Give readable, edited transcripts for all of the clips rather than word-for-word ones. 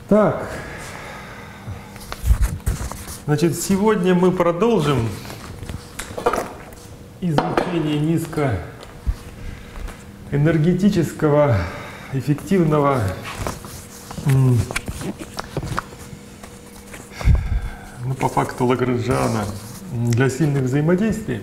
Так, значит, сегодня мы продолжим изучение низкоэнергетического, эффективного по факту Лагранжиана для сильных взаимодействий.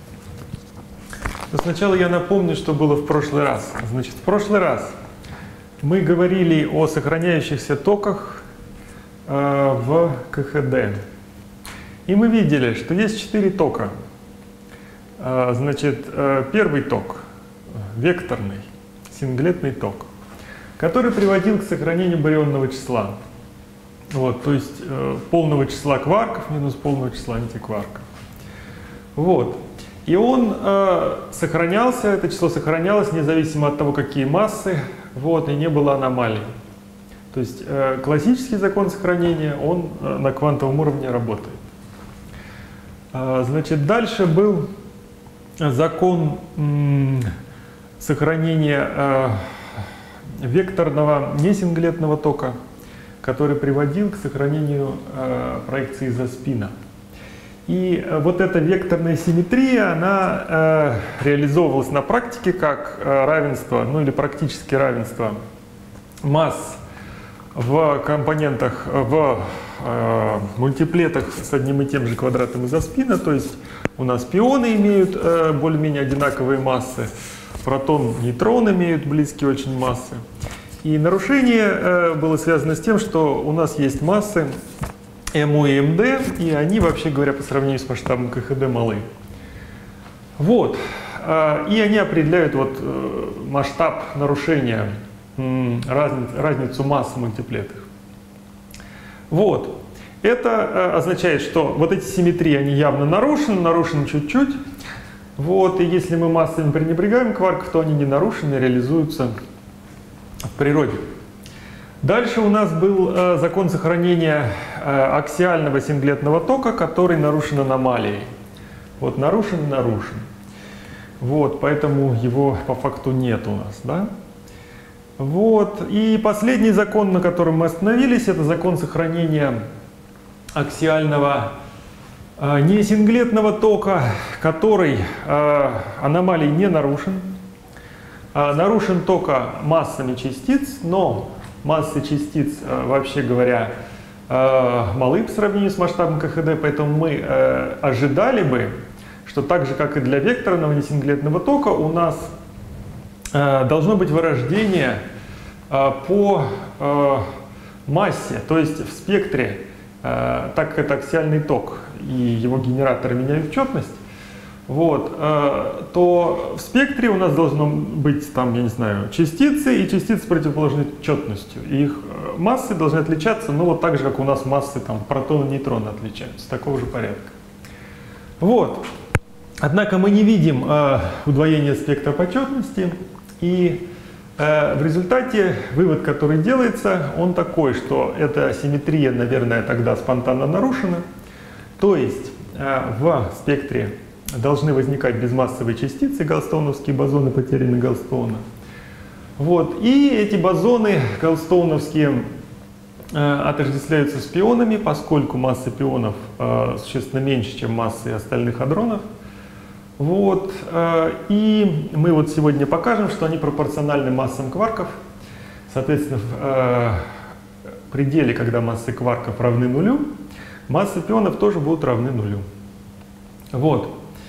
Но сначала я напомню, что было в прошлый раз. Значит, в прошлый раз мы говорили о сохраняющихся токах в КХД. И мы видели, что есть 4 тока. Значит, первый ток, векторный, синглетный ток, который приводил к сохранению барионного числа. Вот, то есть полного числа кварков минус полного числа антикварков. Вот. И он сохранялся, это число сохранялось независимо от того, какие массы, вот, и не было аномалий. То есть классический закон сохранения, он на квантовом уровне работает. Значит, дальше был закон сохранения векторного несинглетного тока, который приводил к сохранению проекции изоспина. И вот эта векторная симметрия, она реализовывалась на практике как равенство, ну или практически равенство масс в компонентах, в мультиплетах с одним и тем же квадратом изоспина. То есть у нас пионы имеют более-менее одинаковые массы, протон, нейтрон имеют близкие очень массы. И нарушение было связано с тем, что у нас есть массы МУ и МД, и они, вообще говоря, по сравнению с масштабом КХД малы. Вот. И они определяют вот масштаб нарушения, разницу масс в мультиплетах. Вот. Это означает, что вот эти симметрии, они явно нарушены чуть-чуть. Вот. И если мы массами пренебрегаем кварков, то они не нарушены, реализуются в природе. Дальше у нас был закон сохранения аксиального синглетного тока, который нарушен аномалией. Вот нарушен. Вот, поэтому его по факту нет у нас, да? Вот. И последний закон, на котором мы остановились, это закон сохранения аксиального несинглетного тока, который аномалией не нарушен. Нарушен только массами частиц, но массы частиц, вообще говоря, малы по сравнению с масштабом КХД, поэтому мы ожидали бы, что так же, как и для векторного несинглетного тока, у нас должно быть вырождение по массе, то есть в спектре, так как это аксиальный ток и его генераторы меняют четность, вот, то в спектре у нас должно быть там, я не знаю, частицы и частицы с противоположной четностью. И их массы должны отличаться, ну вот так же, как у нас массы там протона и нейтрона отличаются, такого же порядка. Вот. Однако мы не видим удвоения спектра по четности, и в результате вывод, который делается, он такой, что эта симметрия, наверное, тогда спонтанно нарушена. То есть в спектре должны возникать безмассовые частицы, галстоуновские бозоны, потеряны Галстоуна. Вот. И эти бозоны галстоуновские отождествляются с пионами, поскольку масса пионов существенно меньше, чем массы остальных адронов. Вот. И мы вот сегодня покажем, что они пропорциональны массам кварков. Соответственно, в пределе, когда массы кварков равны нулю, массы пионов тоже будут равны нулю. Вот.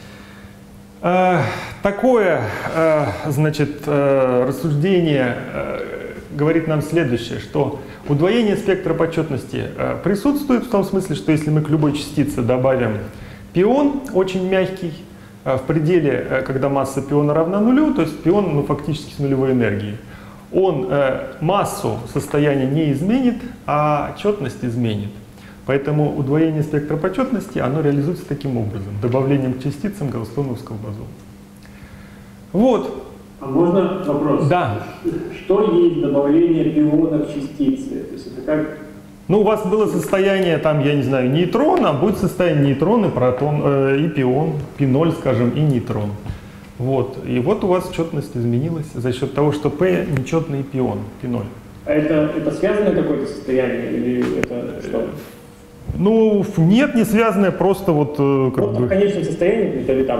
Такое, значит, рассуждение говорит нам следующее, что удвоение спектра почетности присутствует в том смысле, что если мы к любой частице добавим пион очень мягкий, в пределе, когда масса пиона равна нулю, то есть пион фактически с нулевой энергией, он массу состояния не изменит, а четность изменит. Поэтому удвоение спектра почетности, оно реализуется таким образом, добавлением к частицам галстоуновского бозона. Вот. А можно вопрос? Да. Что есть добавление пионов к частице? То есть это как... Ну, у вас было состояние, там, я не знаю, нейтрона, будет состояние нейтрон и протон, и пион, P0, скажем, и нейтрон. Вот. И вот у вас четность изменилась за счет того, что P нечетный пион, P0. А это связанное какое-то состояние или это что? Ну, нет, не связанное, просто вот как Вот бы... в конечном состоянии или там?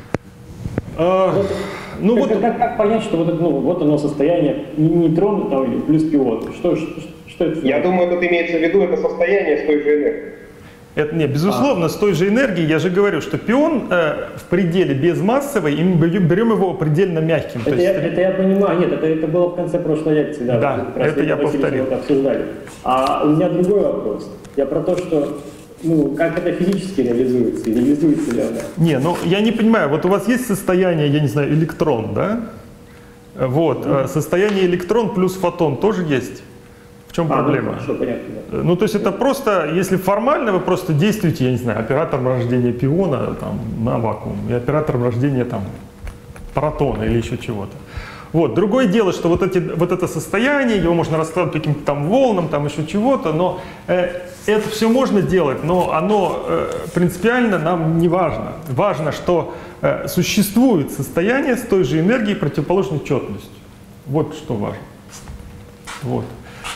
Ну вот... Как понять, что вот, вот оно состояние нейтрона там, или плюс пион? Что это? Я думаю, тут имеется в виду это состояние с той же энергией. Это не, безусловно, с той же энергией, я же говорю, что пион в пределе безмассовый, и мы берем его предельно мягким. Это я понимаю, нет, это было в конце прошлой лекции, да. Да, это я повторил. Это обсуждали. А у меня другой вопрос. Я про то, что, как это физически реализуется, и реализуется ли оно? Не, ну я не понимаю, вот у вас есть состояние, я не знаю, электрон, да? Вот, состояние электрон плюс фотон тоже есть. В чем проблема? Ну, хорошо, понятно, да. Ну, то есть это просто, если формально вы просто действуете, я не знаю, оператором рождения пиона там, на вакуум и оператором рождения там, протона или еще чего-то. Вот. Другое дело, что вот это состояние, его можно раскладывать каким-то там волнам, там еще чего-то, но это все можно делать, но оно принципиально нам не важно. Важно, что существует состояние с той же энергией противоположной четностью. Вот что важно. Вот.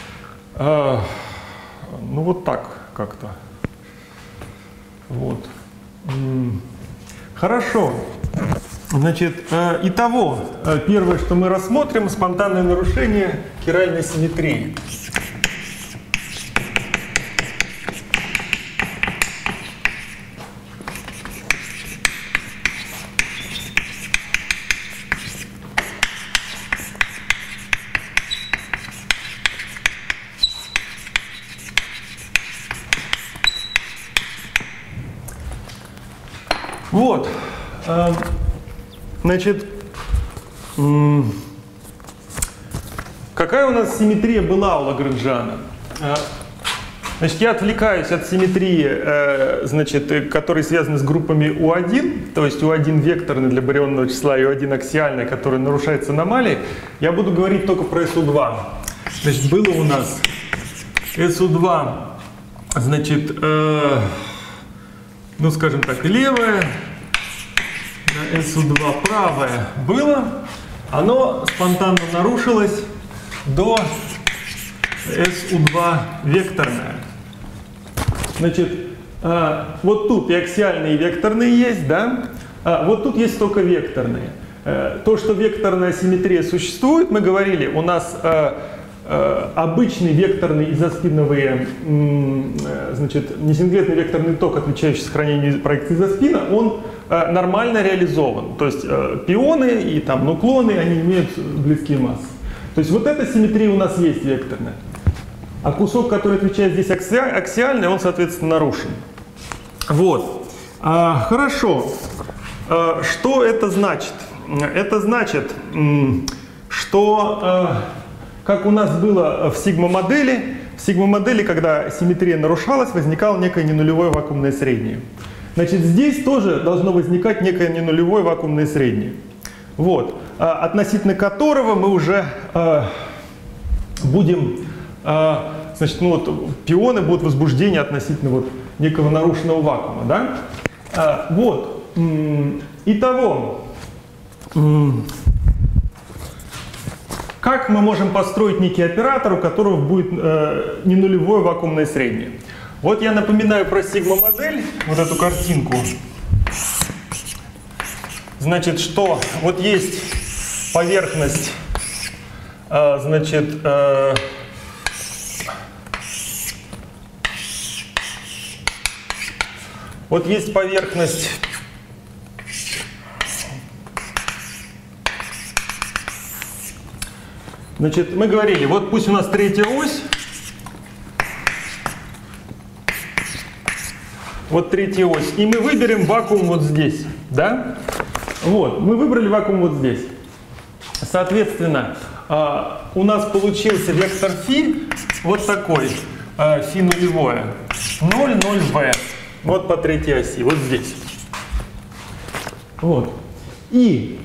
Ну вот так как-то. Вот. Хорошо. Значит, итого, первое, что мы рассмотрим, спонтанное нарушение хиральной симметрии. Вот, значит, какая у нас симметрия была у Лагранжана? Значит, я отвлекаюсь от симметрии, значит, которые связаны с группами U1, то есть U1 векторный для барионного числа и U1 аксиальный, который нарушается аномалией. Я буду говорить только про SU2. Значит, было у нас SU2, значит, ну, скажем так, левое, SU2 правое было, оно спонтанно нарушилось до SU2 векторное. Значит, вот тут и аксиальные, и векторные есть, да? Вот тут есть только векторные. То, что векторная симметрия существует, мы говорили, у нас обычный векторный изоспиновый, значит, несинглетный векторный ток, отвечающий сохранению проекции изоспина, он нормально реализован. То есть пионы и там нуклоны, они имеют близкие массы. То есть вот эта симметрия у нас есть векторная. А кусок, который отвечает здесь аксиальный, он, соответственно, нарушен. Вот. Хорошо. Что это значит? Это значит, что... Как у нас было в сигма-модели, когда симметрия нарушалась, возникало некое ненулевое вакуумное среднее. Значит, здесь тоже должно возникать некое ненулевое вакуумное среднее. Вот. Относительно которого мы уже будем, значит, ну вот, пионы будут возбуждения относительно вот некого нарушенного вакуума. Да? Вот. Итого. Как мы можем построить некий оператор, у которого будет не нулевое вакуумное среднее? Вот я напоминаю про сигма-модель, вот эту картинку. Значит, что вот есть поверхность, значит, вот есть поверхность. Значит, мы говорили, вот пусть у нас третья ось, вот третья ось, и мы выберем вакуум вот здесь, да? Вот, мы выбрали вакуум вот здесь. Соответственно, у нас получился вектор φ вот такой, φ нулевое, 0, 0v, вот по третьей оси, вот здесь. Вот. И...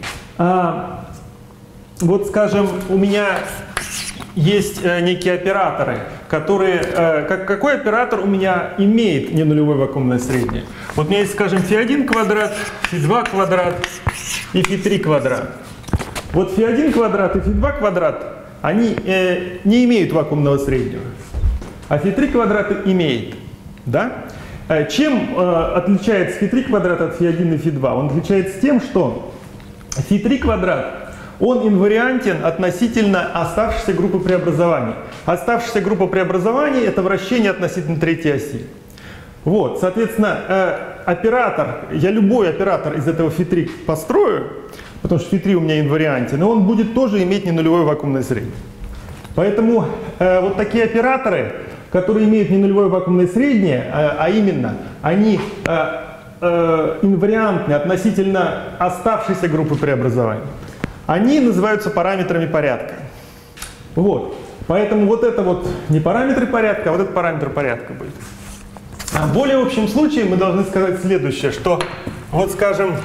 вот, скажем, у меня есть некие операторы, которые... какой оператор у меня имеет ненулевое вакуумное среднее? Вот у меня есть, скажем, φ1 квадрат, φ2 квадрат и φ3 квадрат. Вот φ1 квадрат и φ2 квадрат они не имеют вакуумного среднего, а φ3 квадрат имеет. Да? Чем отличается φ3 квадрат от φ1 и φ2? Он отличается тем, что φ3 квадрат, он инвариантен относительно оставшейся группы преобразований. Оставшаяся группа преобразований — это вращение относительно третьей оси. Вот, соответственно, оператор, я любой оператор из этого φ3 построю, потому что φ3 у меня инвариантен, и он будет тоже иметь ненулевое вакуумное среднее. Поэтому вот такие операторы, которые имеют ненулевое вакуумное среднее, а именно они инвариантны относительно оставшейся группы преобразований, они называются параметрами порядка. Вот. Поэтому вот это вот не параметры порядка, а вот это параметр порядка будет. В более общем случае мы должны сказать следующее, что вот скажем,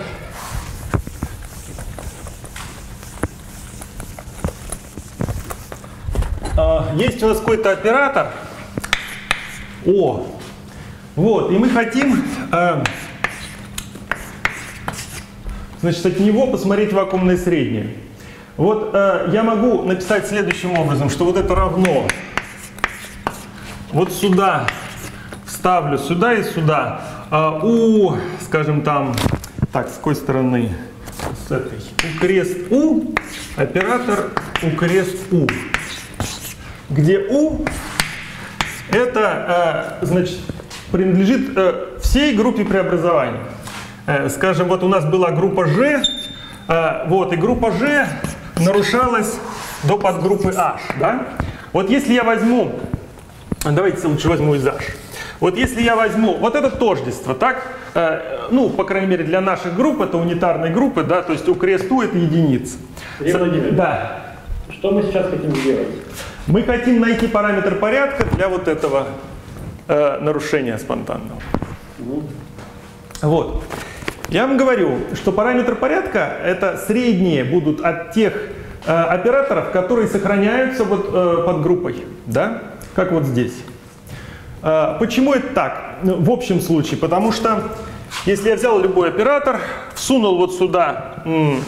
есть у нас какой-то оператор О, вот, и мы хотим, значит, от него посмотреть вакуумное среднее. Вот я могу написать следующим образом, что вот это равно вот сюда ставлю сюда и сюда. У, скажем там, так, с какой стороны? С этой. У крест У, оператор У крест У. Где У это, значит, принадлежит всей группе преобразований. Скажем, вот у нас была группа G, вот, и группа G нарушалась до подгруппы H, да? Вот если я возьму, давайте лучше возьму из H. Вот если я возьму вот это тождество, так, ну, по крайней мере, для наших групп, это унитарные группы, да, то есть у крест У это единица. Сергей Владимирович, да. Что мы сейчас хотим сделать? Мы хотим найти параметр порядка для вот этого нарушения спонтанного. Вот. Я вам говорю, что параметр порядка это средние будут от тех операторов, которые сохраняются вот под группой, да, как вот здесь. Почему это так? В общем случае, потому что если я взял любой оператор, всунул вот сюда,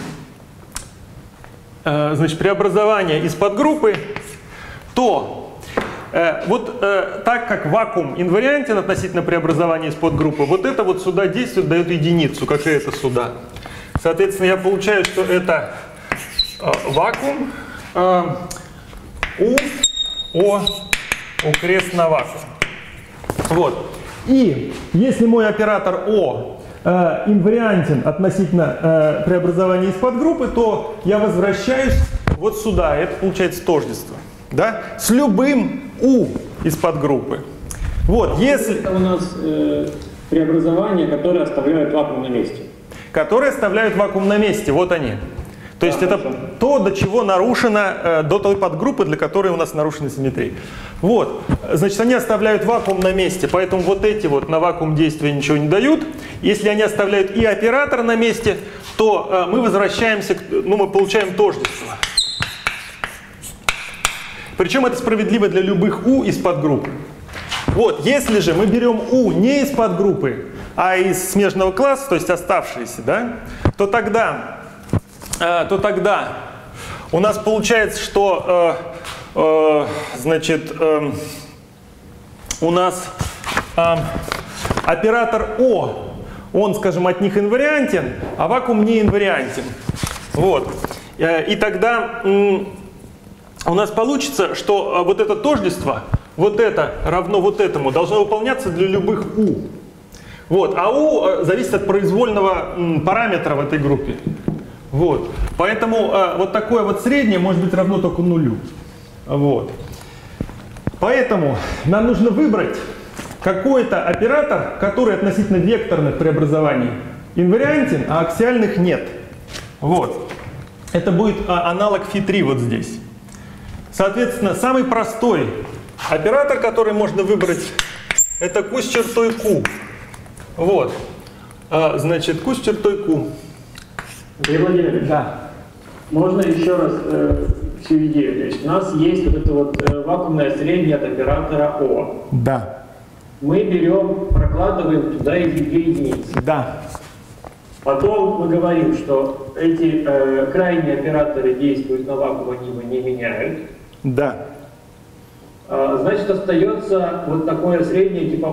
значит, преобразование из подгруппы, то вот так как вакуум инвариантен относительно преобразования из подгруппы, вот это вот сюда действует, дает единицу, как и это сюда. Соответственно, я получаю, что это вакуум У крест на вакуум. Вот. И если мой оператор О инвариантен относительно преобразования из подгруппы, то я возвращаюсь вот сюда. Это получается тождество. Да? С любым У из подгруппы. Вот, если... Это у нас преобразования, которые оставляют вакуум на месте. Которые оставляют вакуум на месте. Вот они. То есть это то, до чего нарушено, до той подгруппы, для которой у нас нарушена симметрия. Вот. Значит, они оставляют вакуум на месте, поэтому вот эти вот на вакуум действия ничего не дают. Если они оставляют и оператор на месте, то мы возвращаемся, ну, мы получаем тождество. Причем это справедливо для любых У из подгруппы. Вот, если же мы берем У не из подгруппы, а из смежного класса, то есть оставшиеся, да, то тогда у нас получается, что значит, у нас оператор О, он, скажем, от них инвариантен, а вакуум не инвариантен. Вот. И тогда у нас получится, что вот это тождество, вот это равно вот этому, должно выполняться для любых У. Вот. А У зависит от произвольного параметра в этой группе. Вот. Поэтому вот такое вот среднее может быть равно только нулю. Вот. Поэтому нам нужно выбрать какой-то оператор, который относительно векторных преобразований инвариантен, а аксиальных нет. Вот. Это будет аналог φ3 вот здесь. Соответственно, самый простой оператор, который можно выбрать, это Q с чертой Q. Вот. Значит, Q с чертой Q. Андрей Владимирович, да. Можно еще раз всю идею? То есть у нас есть вот это вот вакуумное среднее от оператора О. Да. Мы берем, прокладываем туда и две единицы. Да. Потом мы говорим, что эти крайние операторы действуют на вакуум, они его не меняют. Да. Значит, остается вот такое среднее, типа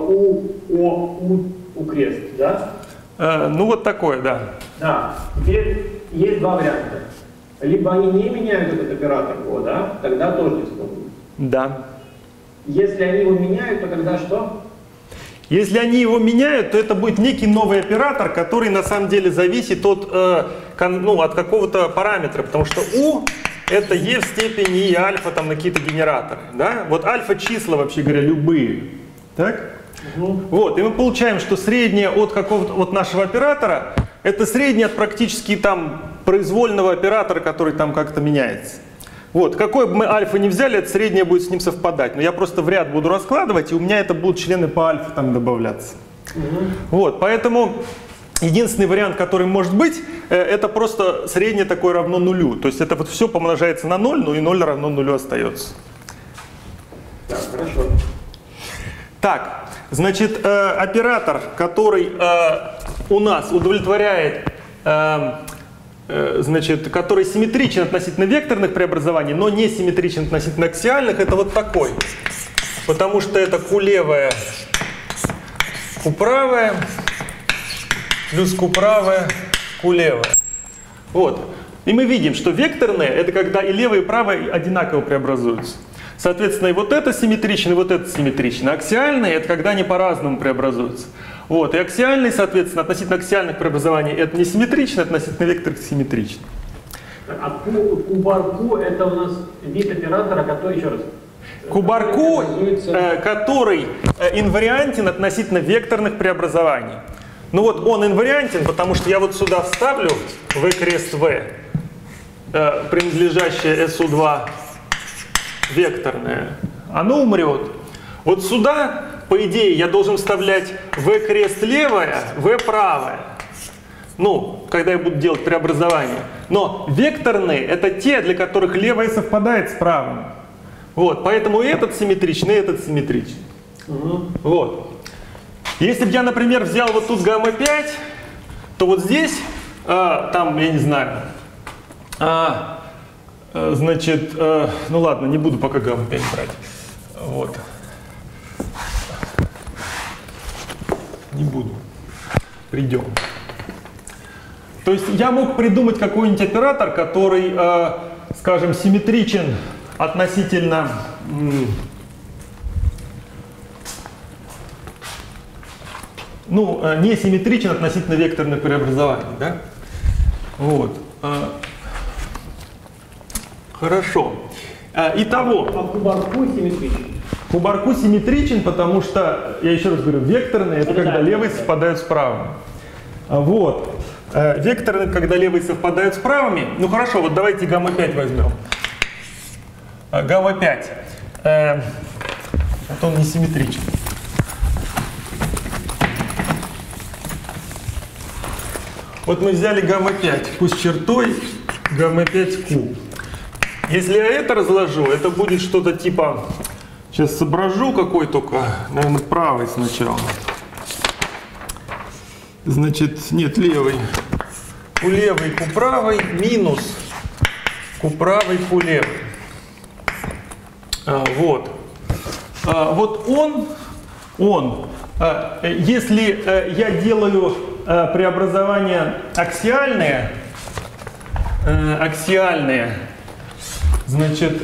У крест, да? Ну вот такое, да. Да. Теперь есть два варианта. Либо они не меняют этот оператор О, да? Тогда тоже не будет. Да. Если они его меняют, то тогда что? Если они его меняют, то это будет некий новый оператор, который на самом деле зависит от, от какого-то параметра, потому что U это E в степени и альфа там на какие-то генераторы. Да? Вот альфа числа, вообще говоря, любые. Так? Вот, и мы получаем, что среднее от какого-то от нашего оператора это среднее от практически там произвольного оператора, который там как-то меняется. Вот, какой бы мы альфа ни взяли, это среднее будет с ним совпадать. Но я просто в ряд буду раскладывать, и у меня это будут члены по альфа там добавляться. Вот, поэтому единственный вариант, который может быть, это просто среднее такое равно нулю. То есть это вот все помножается на 0, ну и 0 равно нулю остается. Так, хорошо. Так, значит, оператор, который у нас удовлетворяет... значит, который симметричен относительно векторных преобразований, но не симметричен относительно аксиальных, это вот такой. Потому что это Q левая, Q правая, плюс Q правая, Q левая. Вот. И мы видим, что векторные это когда и левое, и правое одинаково преобразуются. Соответственно, и вот это симметрично, и вот это симметрично. Аксиальные это когда они по-разному преобразуются. Вот, и аксиальные, соответственно, относительно аксиальных преобразований это не симметрично, относительно векторных симметрично. А Q-бар-Q это у нас вид оператора, который, еще раз? Q-бар-Q, который инвариантен относительно векторных преобразований. Ну вот он инвариантен, потому что я вот сюда вставлю V крест V, принадлежащее SU2 векторное, оно умрет. Вот сюда, по идее, я должен вставлять V крест левая, V правая. Ну, когда я буду делать преобразование. Но векторные это те, для которых левое совпадает с правым. Вот, поэтому и этот симметричный, и этот симметричный. Вот. Если бы я, например, взял вот тут гамма-5, то вот здесь, там, я не знаю, значит, ну ладно, не буду пока гамма-5 брать. Вот. Не буду. Придем. То есть я мог придумать какой-нибудь оператор, который, скажем, симметричен относительно... Ну, не симметричен относительно векторных преобразований, да? Вот. Хорошо. Итого. А Q-бар-Q симметричен? Q-бар-Q симметричен, потому что, я еще раз говорю, векторные это когда левые совпадают с правыми. Вот. Векторные, когда левые совпадают с правыми. Ну хорошо, вот давайте гамма-5 возьмем. Гамма-5. Вот он не симметричен. Вот мы взяли гамма-5, пусть чертой гамма-5Q. Если я это разложу, это будет что-то типа... Сейчас соображу какой только, наверное, правый сначала. Значит, нет, левый. Q левый, Q правый, минус Q правый, Q левый. Вот. Вот он, если я делаю преобразования аксиальные, значит,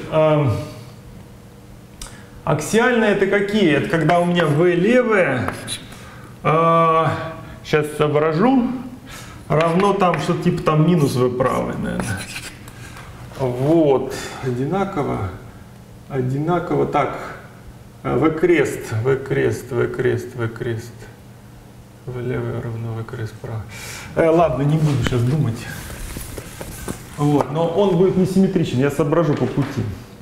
аксиальные это какие? Это когда у меня V левое, сейчас соображу, равно там что-то типа там минус V правое, наверное. Вот, одинаково, так, V крест, V левое равно V крест правое. Ладно, не буду сейчас думать. Вот, но он будет несимметричен, я соображу по пути.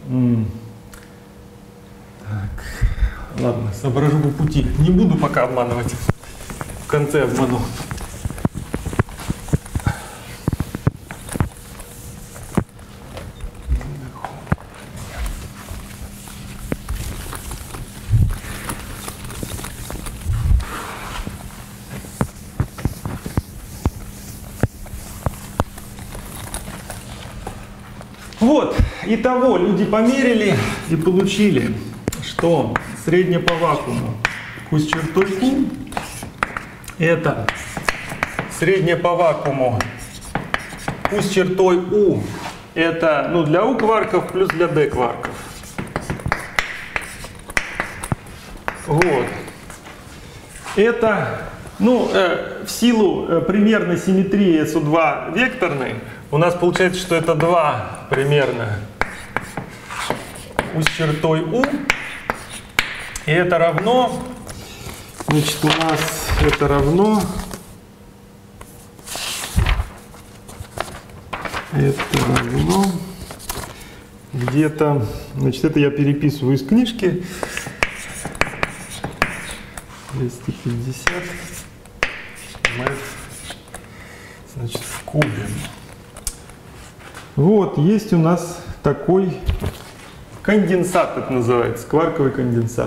Так, ладно, соображу по пути. Не буду пока обманывать. В конце обману. Вот, итого люди померили и получили, что среднее по вакууму Q с чертой Q это среднее по вакууму Q с чертой U это, ну, для U кварков плюс для D кварков. Вот. Это, ну, в силу примерной симметрии SU2 векторной, у нас получается, что это 2 примерно U с чертой U. И это равно, значит, у нас это равно, где-то, значит, это я переписываю из книжки, 250 значит, в кубе. Вот, есть у нас такой конденсат, это называется, кварковый конденсат.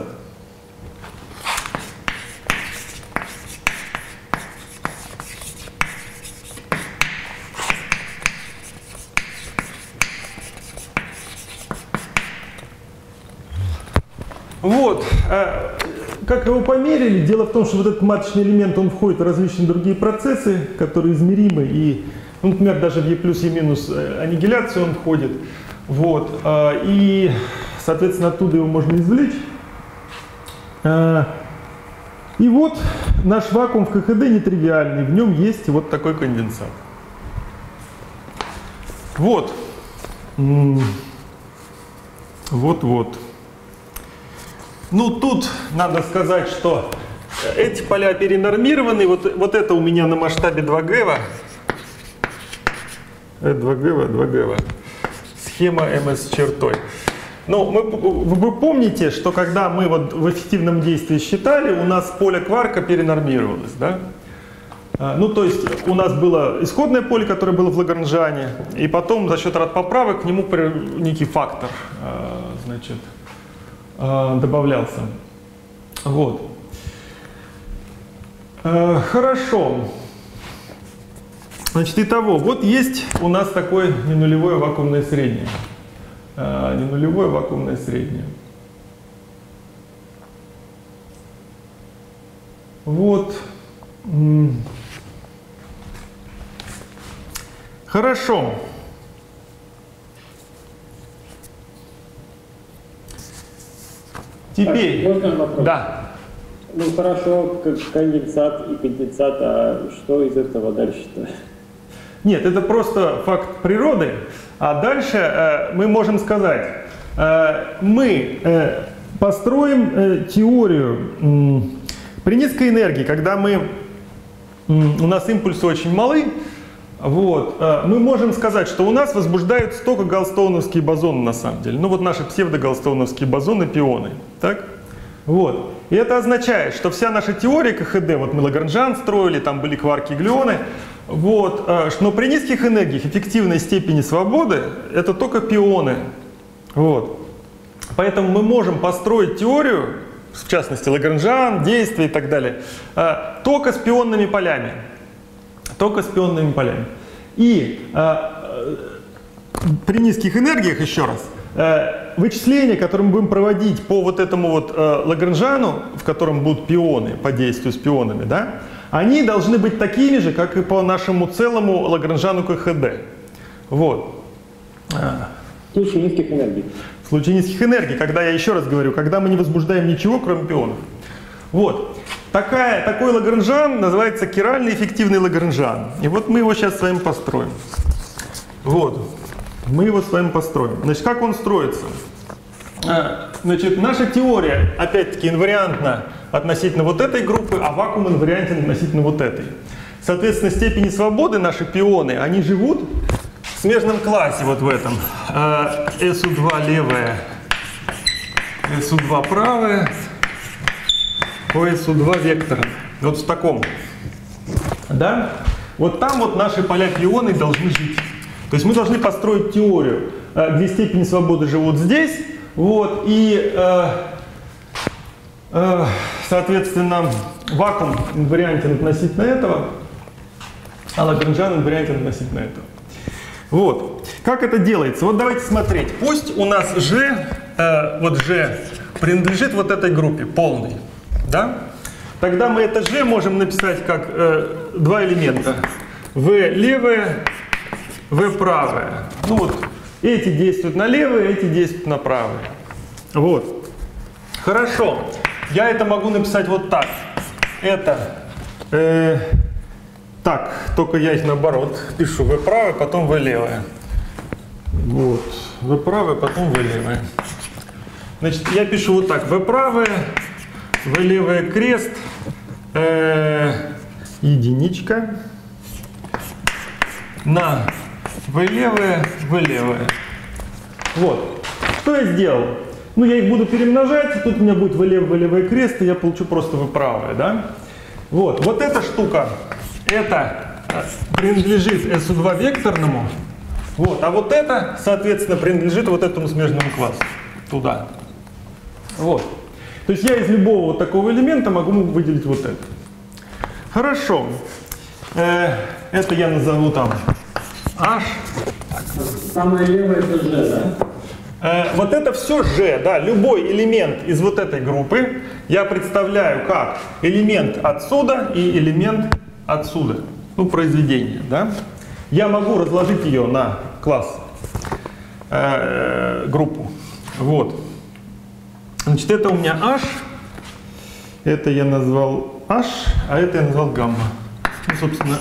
Вот, как его померили, дело в том, что вот этот маточный элемент, он входит в различные другие процессы, которые измеримы, и, ну, например, даже в E плюс E минус аннигиляцию он входит, вот, и, соответственно, оттуда его можно извлечь. И вот наш вакуум в КХД нетривиальный, в нем есть вот такой конденсат. Вот. Вот. Ну, тут надо сказать, что эти поля перенормированы. Вот это у меня на масштабе 2 ГЭВа. Это 2 ГЭВа. Схема МС с чертой. Ну, вы помните, что когда мы вот в эффективном действии считали, у нас поле кварка перенормировалось, да? Ну, то есть у нас было исходное поле, которое было в Лагранжане, и потом за счет радпоправок к нему некий фактор, значит, добавлялся. Вот. Хорошо. Значит, итого, вот есть у нас такое ненулевое вакуумное среднее. Ненулевое вакуумное среднее. Вот. Хорошо. Теперь. Можно вопрос? Да. Ну хорошо, как конденсат и конденсат, а что из этого дальше-то? Нет, это просто факт природы. А дальше мы можем сказать, мы построим теорию при низкой энергии, когда у нас импульсы очень малы, вот, мы можем сказать, что у нас возбуждаются только галстоуновские бозоны на самом деле. Ну вот наши псевдогалстоуновские бозоны, пионы. Так? Вот. И это означает, что вся наша теория КХД, вот мы Лагранжан строили, там были кварки и глюоны, вот, но при низких энергиях эффективной степени свободы это только пионы. Вот. Поэтому мы можем построить теорию, в частности Лагранжан, действия и так далее, только с пионными полями. Только с пионными полями. И при низких энергиях, еще раз, вычисления, которые мы будем проводить по вот этому вот Лагранжану, в котором будут пионы по действию с пионами, да, они должны быть такими же, как и по нашему целому Лагранжану КХД. Вот. В случае низких энергий. В случае низких энергий, когда, я еще раз говорю, когда мы не возбуждаем ничего, кроме пионов. Вот. Такой Лагранжан называется киральный эффективный Лагранжан. И вот мы его сейчас с вами построим. Вот. Мы его с вами построим. Значит, как он строится? Значит, наша теория, опять-таки, инвариантна относительно вот этой группы, а вакуум инвариантен относительно вот этой. Соответственно, степени свободы наши пионы, они живут в смежном классе вот в этом. SU2 левая, SU2 правая, по SU2 вектора. Вот в таком. Да? Вот там вот наши поля пионы должны жить. То есть мы должны построить теорию, где степени свободы живут здесь, вот, и, соответственно, вакуум инвариантен относительно этого, а Лагранжан инвариантен относительно этого. Вот. Как это делается? Вот давайте смотреть. Пусть у нас G, вот G принадлежит вот этой группе, полной. Да? Тогда мы это G можем написать как два элемента. V левое, V правое. Ну вот, эти действуют на левое, эти действуют на правое. Вот. Хорошо. Я это могу написать вот так. Это... так, только я их наоборот пишу. V правое, потом V левое. Вот. V правое, потом V левое. Значит, я пишу вот так. V правое, V левое, крест, единичка, на V левое, V левое. Вот. Что я сделал? Ну, я их буду перемножать, тут у меня будет V левое, крест, и я получу просто V правое, да? Вот. Вот эта штука, это принадлежит SU2 векторному, вот. А вот это, соответственно, принадлежит вот этому смежному классу, туда. Вот. То есть я из любого вот такого элемента могу выделить вот это. Хорошо. Это я назову там H. Самое левое это G, да? Вот это все G, да, любой элемент из вот этой группы я представляю как элемент отсюда и элемент отсюда. Ну, произведение, да. Я могу разложить ее на класс, группу. Вот. Значит, это у меня H, это я назвал H, а это я назвал гамма. Ну, собственно,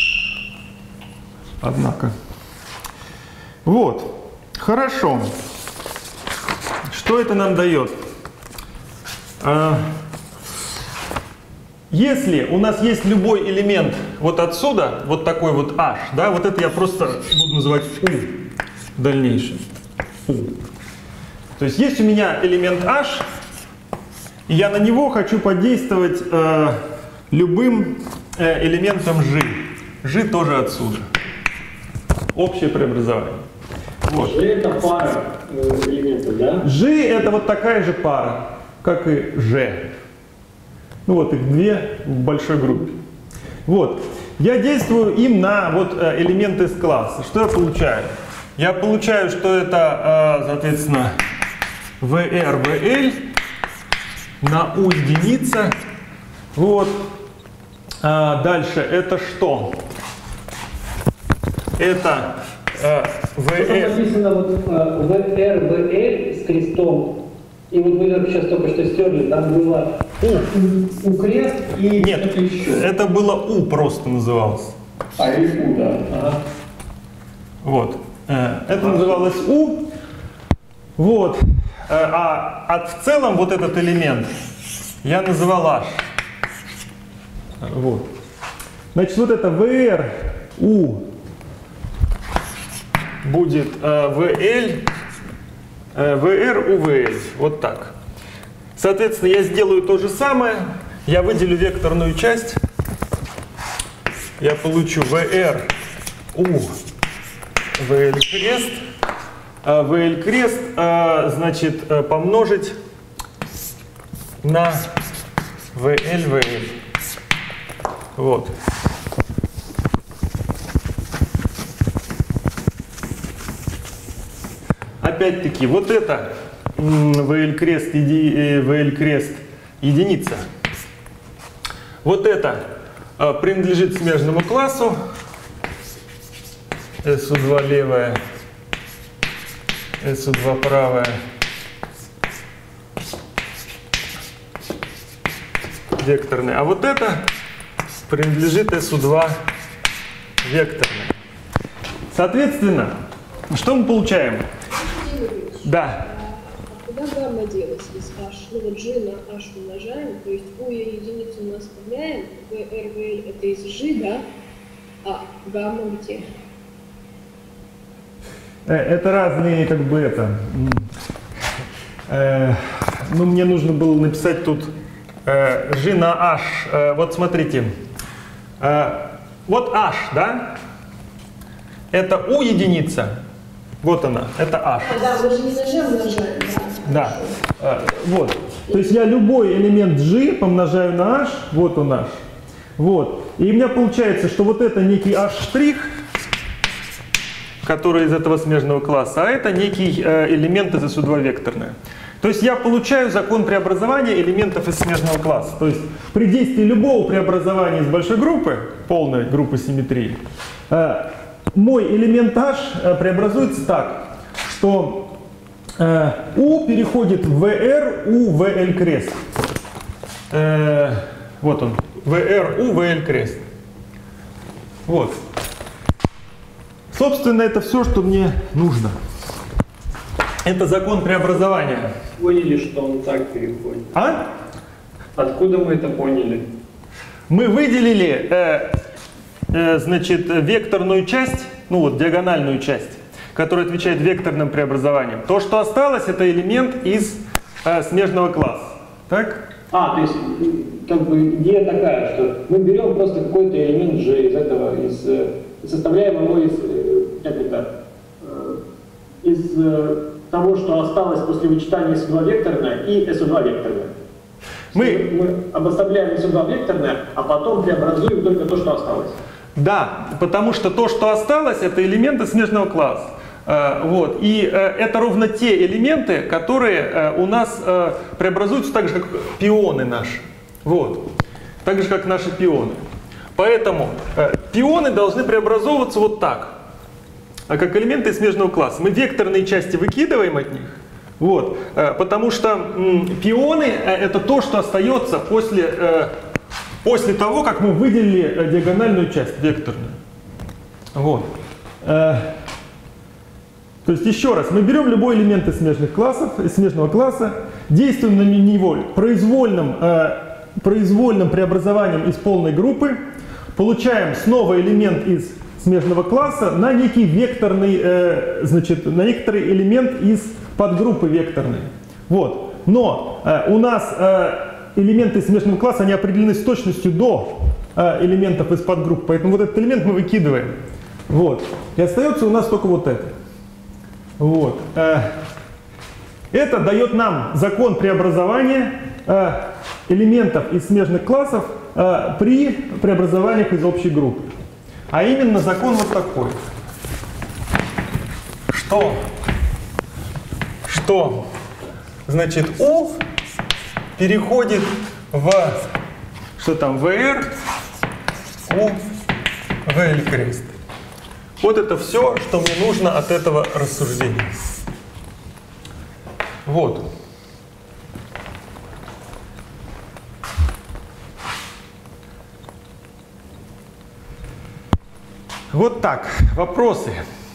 однако. Вот. Хорошо. Что это нам дает? Если у нас есть любой элемент вот отсюда, вот такой вот H, да, вот это я просто буду называть U в дальнейшем. U. То есть есть у меня элемент H, и я на него хочу подействовать любым элементом G. G тоже отсюда. Общее преобразование. Вот. G это пара элементов, да? G это вот такая же пара, как и G. Ну вот их две в большой группе. Вот. Я действую им на вот элементы из класса. Что я получаю? Я получаю, что это, соответственно, VR, VL на U единица. Вот. Дальше это что? Это VR. Написано вот VR, VL с крестом. И вот вы сейчас только что стерли, там было U крест и нет, что-то еще. Это было U просто называлось. А, или U, да. Ага. Вот. Это называлось U. Вот. А в целом вот этот элемент я называл H. Вот. Значит, вот это VR, U будет VL, VR, UVL. Вот так. Соответственно, я сделаю то же самое. Я выделю векторную часть. Я получу VR, U, VL крест. VL крест, значит, помножить на VL, VL. Вот. Опять-таки, вот это VL крест, VL крест единица. Вот это принадлежит смежному классу. SU2 левая, SU2 правая, векторная. А вот это принадлежит SU2 векторной. Соответственно, что мы получаем? Да. А куда гамма делась из H? Ну вот G на H умножаем, то есть U и единицу мы оставляем, VR, VL это из G, да? А гамма где? Это разные, как бы это. Ну, мне нужно было написать тут G на H. Вот смотрите. Вот H, да? Это U единица. Вот она, это H. Да, мы же не на G умножаем, да? Да. Вот. То есть я любой элемент G помножаю на H. Вот он H. Вот. И у меня получается, что вот это некий H', который из этого смежного класса, а это некий элемент из SU2 векторная. То есть я получаю закон преобразования элементов из смежного класса. То есть при действии любого преобразования из большой группы, полной группы симметрии, мой элемент H преобразуется так, что U переходит в VR, U, VL крест. Вот он, VR, U, VL крест. Вот. Собственно, это все, что мне нужно. Это закон преобразования. Поняли, что он так переходит. А? Откуда мы это поняли? Мы выделили, значит, векторную часть, ну вот диагональную часть, которая отвечает векторным преобразованиям. То, что осталось, это элемент из смежного класса. Так? То есть, как бы идея такая, что мы берем просто какой-то элемент G из этого, составляем его из того, что осталось после вычитания SU2 векторное и SU2 векторное. Мы обособляем SU2 векторное, а потом преобразуем только то, что осталось. Да, потому что то, что осталось, это элементы смежного класса. Вот. И это ровно те элементы, которые у нас преобразуются так же, как пионы наши. Вот. Так же, как наши пионы. Поэтому пионы должны преобразовываться вот так, как элементы смежного класса. Мы векторные части выкидываем от них, вот, потому что пионы это то, что остается после того, как мы выделили диагональную часть, векторную. Вот. То есть еще раз, мы берем любой элемент из смежных классов, из смежного класса, действуем на него произвольным преобразованием из полной группы, получаем снова элемент из смежного класса на некий векторный, значит, на некоторый элемент из подгруппы векторной. Вот. Но у нас элементы из смежного класса, они определены с точностью до элементов из подгруппы, поэтому вот этот элемент мы выкидываем. Вот. И остается у нас только вот это. Вот. Это дает нам закон преобразования элементов из смежных классов при преобразованиях из общей группы. А именно закон вот такой. Что значит U переходит в что там VR, U, VL крест. Вот это все, что мне нужно от этого рассуждения. Вот. Вот так. Вопросы?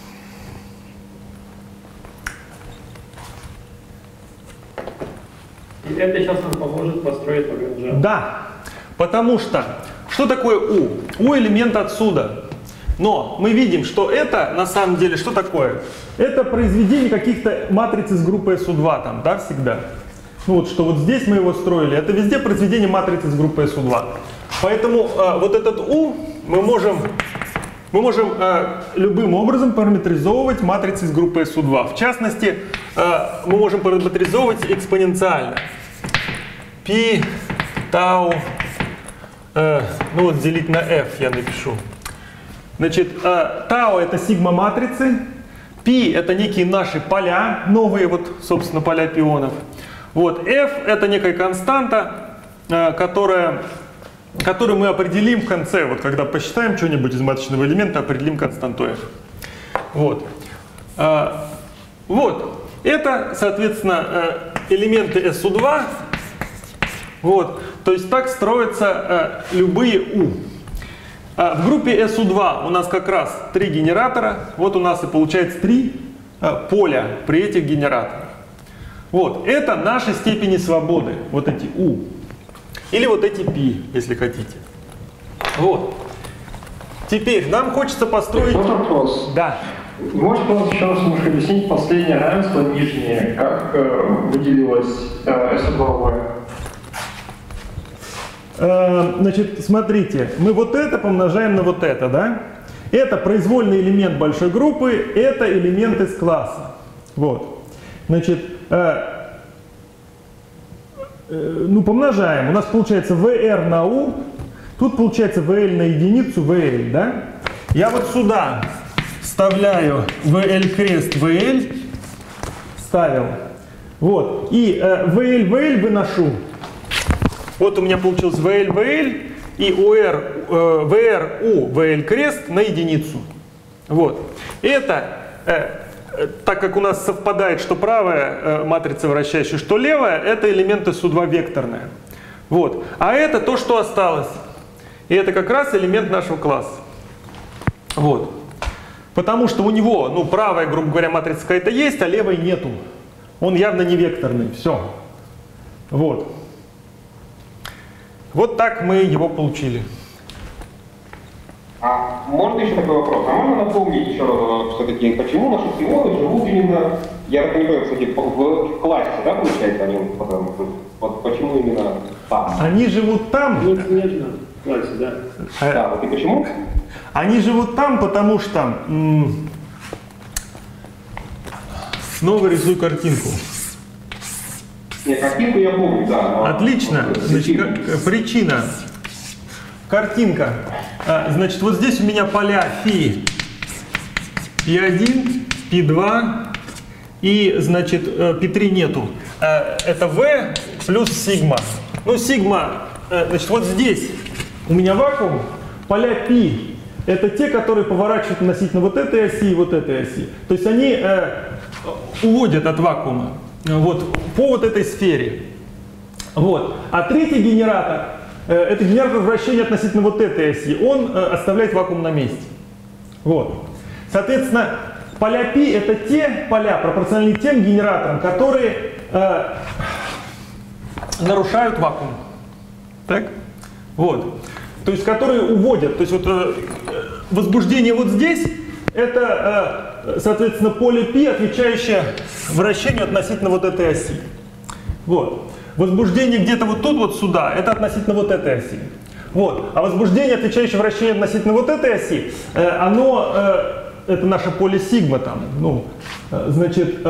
И это сейчас нам поможет построить Лагранжа. Да. Потому что такое U? U элемент отсюда. Но мы видим, что это на самом деле что такое? Это произведение каких-то матриц из группы SU2 там, да, всегда. Ну вот что вот здесь мы его строили, это везде произведение матриц из группы SU2. Поэтому вот этот U мы можем любым образом параметризовывать матрицы из группы SU2. В частности, мы можем параметризовывать экспоненциально. Π, тау, ну вот делить на f я напишу. Значит, тау это сигма матрицы, π это некие наши поля, новые вот, собственно, поля пионов. Вот, f это некая константа, которую мы определим в конце, вот когда посчитаем что-нибудь из маточного элемента, определим константу f. Вот. Вот. Это, соответственно, элементы SU2. Вот. То есть так строятся любые U. В группе SU2 у нас как раз 3 генератора. Вот у нас и получается 3 поля при этих генераторах. Вот. Это наши степени свободы. Вот эти U. Или вот эти π, если хотите. Вот. Теперь нам хочется построить... Вот вопрос. Да. Можете, пожалуйста, еще раз немножко объяснить последнее равенство нижнее, как выделилось SU2V? Значит, смотрите, мы вот это помножаем на вот это, да? Это произвольный элемент большой группы, это элемент из класса. Вот. Значит, ну, помножаем. У нас получается VR на U, тут получается VL на единицу VL, да? Я вот сюда вставляю VL крест VL, ставил. Вот. И VL выношу. Вот у меня получилось VL и VR VL крест на единицу. Вот. Это, так как у нас совпадает, что правая матрица вращающая, что левая, это элементы СУ2 векторная. Вот. А это то, что осталось. И это как раз элемент нашего класса. Вот. Потому что у него, ну, правая, грубо говоря, матрица какая-то есть, а левой нету. Он явно не векторный. Все. Вот. Вот так мы его получили. А можно еще такой вопрос? А можно напомнить еще раз все-таки, почему наши пионы живут именно, я так понимаю, кстати, в классе, да, получается, они вот почему именно там? Они живут там. Нет, в классе, да. Да, вот и почему? Они живут там, потому что... Снова рисую картинку. Нет, картинку я помню, да. Отлично. Значит, причина. Картинка. Значит, вот здесь у меня поля φ P1, P2 и, значит, P3 нету. Это V плюс сигма. Ну, сигма, значит, вот здесь у меня вакуум, поля π. Это те, которые поворачивают относительно вот этой оси и вот этой оси. То есть они уводят от вакуума вот, по вот этой сфере. Вот. А третий генератор, это генератор вращения относительно вот этой оси. Он оставляет вакуум на месте. Вот. Соответственно, поля π это те поля, пропорциональны тем генераторам, которые нарушают вакуум. Так? Вот. То есть, которые уводят. То есть, вот, возбуждение вот здесь, это, соответственно, поле π, отвечающее вращению относительно вот этой оси. Вот. Возбуждение где-то вот тут, вот сюда, это относительно вот этой оси. Вот. А возбуждение, отвечающее вращению относительно вот этой оси, оно, это наше поле сигма там. Ну, значит,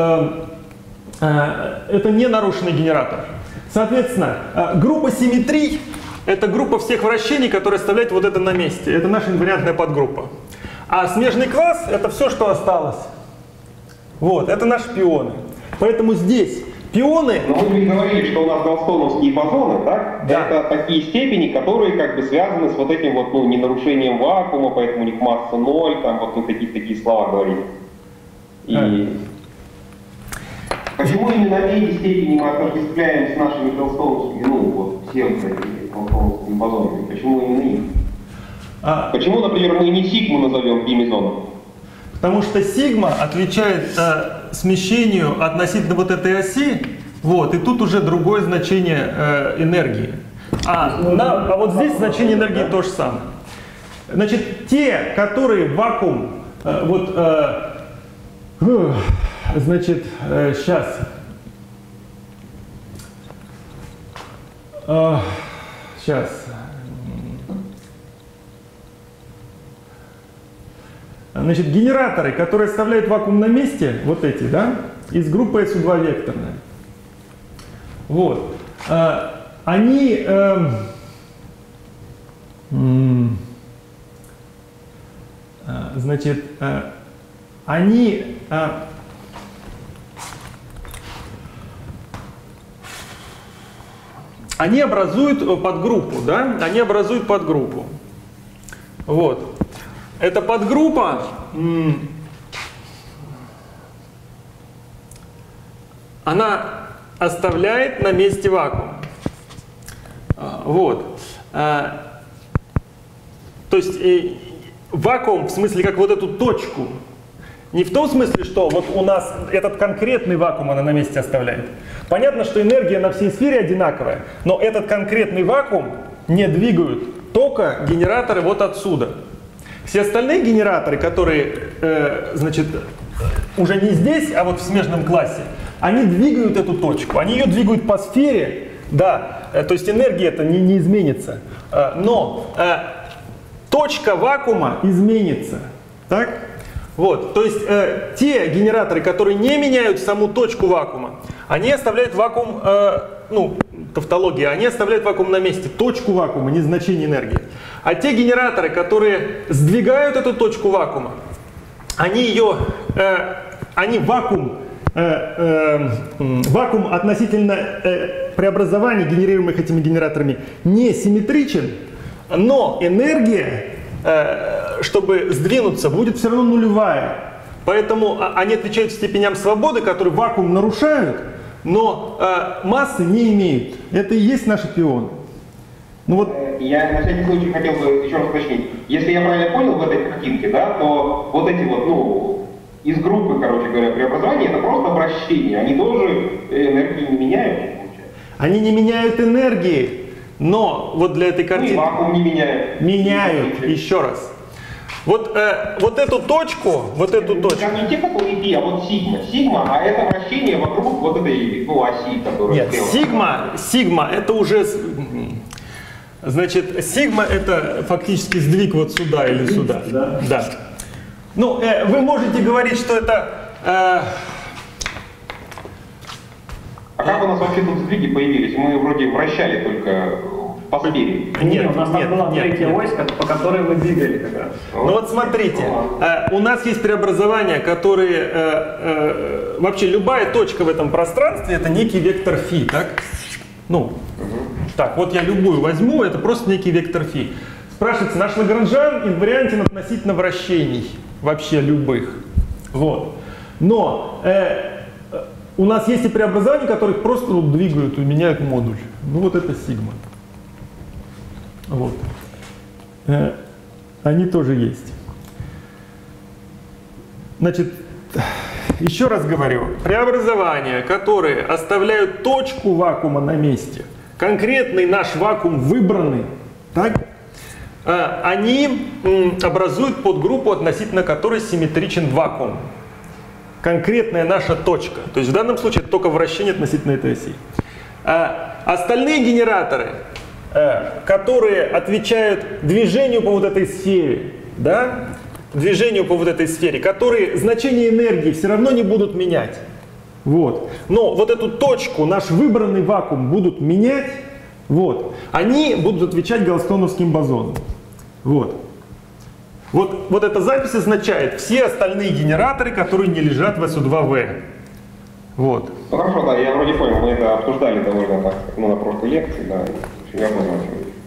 это не нарушенный генератор. Соответственно, группа симметрий — это группа всех вращений, которые оставляют вот это на месте. Это наша инвариантная подгруппа. А смежный класс — это все, что осталось. Вот, это наши пионы. Поэтому здесь пионы... Но мы говорили, что у нас галстоновские бозоны, так? Да. Это такие степени, которые как бы связаны с вот этим вот, ну, ненарушением вакуума, поэтому у них масса 0, там вот, ну, какие-то такие слова говорили. И... Почему именно эти степени мы отождествляем с нашими галстоновскими, ну, вот, всем этими галстоновскими бозонами? Почему именно их? Почему, например, мы не сигму назовем бимезоном? Потому что сигма отвечает смещению относительно вот этой оси, вот, и тут уже другое значение энергии. А вот здесь значение энергии то же самое. Значит, те, которые вакуум, вот, значит, сейчас. Сейчас. Значит, генераторы, которые оставляют вакуум на месте, вот эти, да, из группы СУ2 векторная. Вот. Они значит, они образуют подгруппу, да? Они образуют подгруппу. Вот. Эта подгруппа, она оставляет на месте вакуум. Вот. То есть вакуум, в смысле, как вот эту точку. Не в том смысле, что вот у нас этот конкретный вакуум она на месте оставляет. Понятно, что энергия на всей сфере одинаковая, но этот конкретный вакуум не двигают только генераторы вот отсюда. Все остальные генераторы, которые, значит, уже не здесь, а вот в смежном классе, они двигают эту точку, они ее двигают по сфере, да, то есть энергия это не изменится, но точка вакуума изменится, так? Вот, то есть те генераторы, которые не меняют саму точку вакуума, они оставляют вакуум, ну, тавтология, они оставляют вакуум на месте, точку вакуума, не значение энергии. А те генераторы, которые сдвигают эту точку вакуума, они вакуум относительно преобразований, генерируемых этими генераторами, не симметричен, но энергия, чтобы сдвинуться, будет все равно нулевая. Поэтому они отвечают степеням свободы, которые вакуум нарушают, но массы не имеют. Это и есть наши пионы. Ну вот. Я на всякий случай хотел бы еще раз уточнить. Если я правильно понял в этой картинке, да, то вот эти вот, ну, из группы, короче говоря, преобразования, это просто вращение. Они тоже энергии не меняют, получается. Они не меняют энергии, но вот для этой картинки... Ну и вакуум не меняют. Меняют, еще раз. Вот эту точку, Как не те, которые пи, а вот сигма. Сигма, а это вращение вокруг вот этой, ну, оси, которая... Нет, сигма это уже... Значит, сигма это фактически сдвиг вот сюда или сюда. Да. Ну, вы можете говорить, что это... А как у нас вообще тут сдвиги появились? Мы вроде вращали только по спереди. Нет, у нас там была третья ось, по которой мы двигали как раз. Ну вот смотрите, у нас есть преобразования, которые... вообще любая точка в этом пространстве это некий вектор φ, так? Ну, так, вот я любую возьму, это просто некий вектор φ. Спрашивается, наш Лагранжан инвариантен относительно вращений, вообще любых. Вот. Но у нас есть и преобразования, которые просто вот двигают и меняют модуль. Ну вот это сигма. Вот. Они тоже есть. Значит, еще раз говорю, преобразования, которые оставляют точку вакуума на месте, конкретный наш вакуум выбранный, так, они образуют подгруппу, относительно которой симметричен вакуум. Конкретная наша точка. То есть в данном случае это только вращение относительно этой оси. Остальные генераторы, которые отвечают движению по вот этой сфере, да, движению по вот этой сфере, которые значение энергии все равно не будут менять. Вот. Но вот эту точку, наш выбранный вакуум будут менять, вот. Они будут отвечать галстоновским бозоном. Вот. Вот эта запись означает все остальные генераторы, которые не лежат в SU2V. Вот. Ну хорошо, да, я вроде понял, мы это обсуждали довольно так, ну, на прошлой лекции, да, я понял.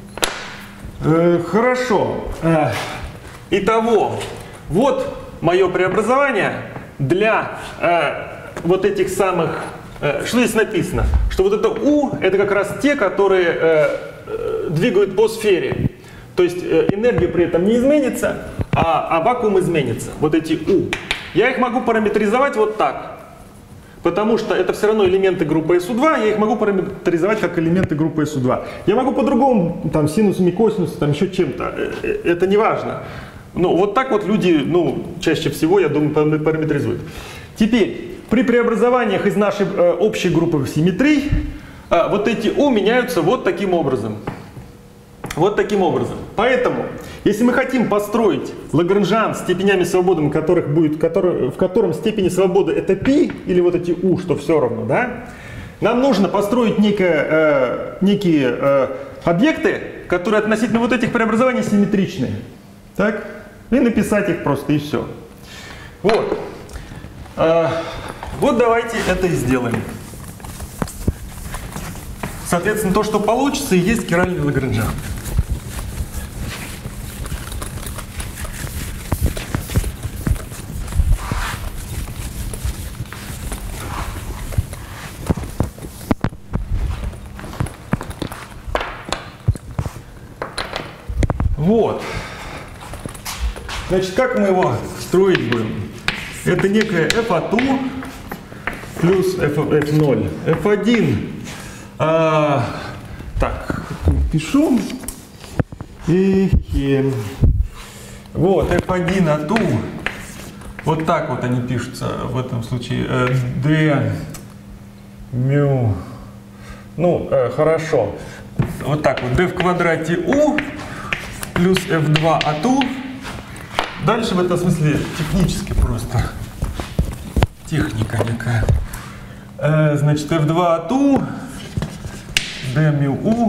Хорошо. Итого, вот мое преобразование для вот этих самых... что здесь написано? Что вот это U, это как раз те, которые двигают по сфере. То есть энергия при этом не изменится, а вакуум изменится. Вот эти U. Я их могу параметризовать вот так. Потому что это все равно элементы группы SU2, я их могу параметризовать как элементы группы SU2. Я могу по-другому, там, синусами, косинусами, там, еще чем-то. Это не важно. Ну, вот так вот люди, ну, чаще всего, я думаю, параметризуют. Теперь, при преобразованиях из нашей общей группы симметрий, вот эти U меняются вот таким образом. Вот таким образом. Поэтому, если мы хотим построить Лагранжан с степенями свободы, в котором степени свободы это π, или вот эти U, что все равно, да, нам нужно построить некие объекты, которые относительно вот этих преобразований симметричны. Так? И написать их просто, и все. Вот. Вот давайте это и сделаем. Соответственно, то, что получится, и есть хиральный Лагранжан. Вот. Значит, как мы его строить будем? Это некая f(2) плюс f0. f1. Так, пишу. Вот, f1(2). Вот так вот они пишутся в этом случае. d μ. Ну, хорошо. Вот так вот. d в квадрате u плюс f2(2). Дальше в этом смысле технически просто. Техника некая. Значит, f2(2), d μ(u),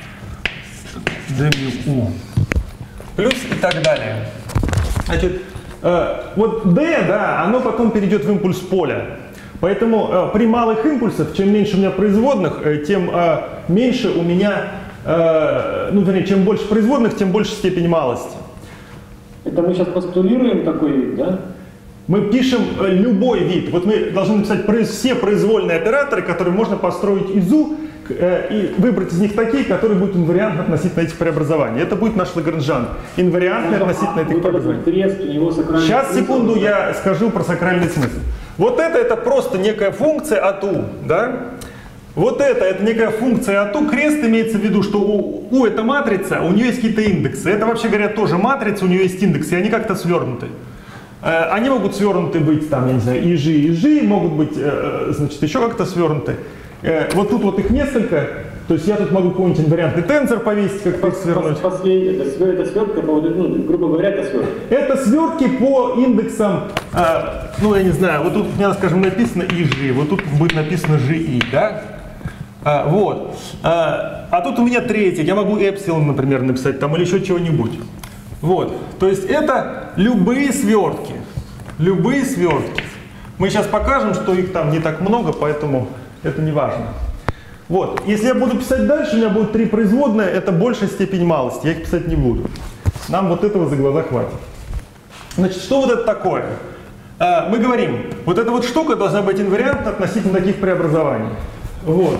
d μ(u), плюс и так далее. Значит, вот D, да, оно потом перейдет в импульс поля. Поэтому при малых импульсах, чем меньше у меня производных, тем меньше у меня, ну, вернее, чем больше производных, тем больше степень малости. Это мы сейчас постулируем такой вид, да? Мы пишем любой вид. Вот мы должны написать все произвольные операторы, которые можно построить из U, и выбрать из них такие, которые будут инвариантны относительно этих преобразований. Это будет наш Лагранжан. Инвариантный относительно этих преобразований. Сейчас, секунду, я скажу про сакральный смысл. Вот это просто некая функция от U, да? Вот это некая функция от U. Крест имеется в виду, что U это матрица, у нее есть какие-то индексы. Это, вообще говоря, тоже матрица, у нее есть индексы, и они как-то свернуты. Они могут свернуты быть, там, я не знаю, и могут быть, значит, еще как-то свернуты. Вот тут вот их несколько, то есть я тут могу какой-нибудь инвариантный тензор повесить, как-то их свернуть. Это свертка, ну, грубо говоря, это свертки. Это свертки по индексам, ну, я не знаю, вот тут у меня, скажем, написано ИЖ, вот тут будет написано ЖИ, да? Вот. А тут у меня третий, я могу эпсилон, например, написать там или еще чего-нибудь. Вот. То есть это любые свертки. Любые свертки. Мы сейчас покажем, что их там не так много, поэтому это не важно. Вот. Если я буду писать дальше, у меня будет 3 производные, это большая степень малости, я их писать не буду. Нам вот этого за глаза хватит. Значит, что вот это такое? Мы говорим, вот эта вот штука должна быть инвариантна относительно таких преобразований. Вот.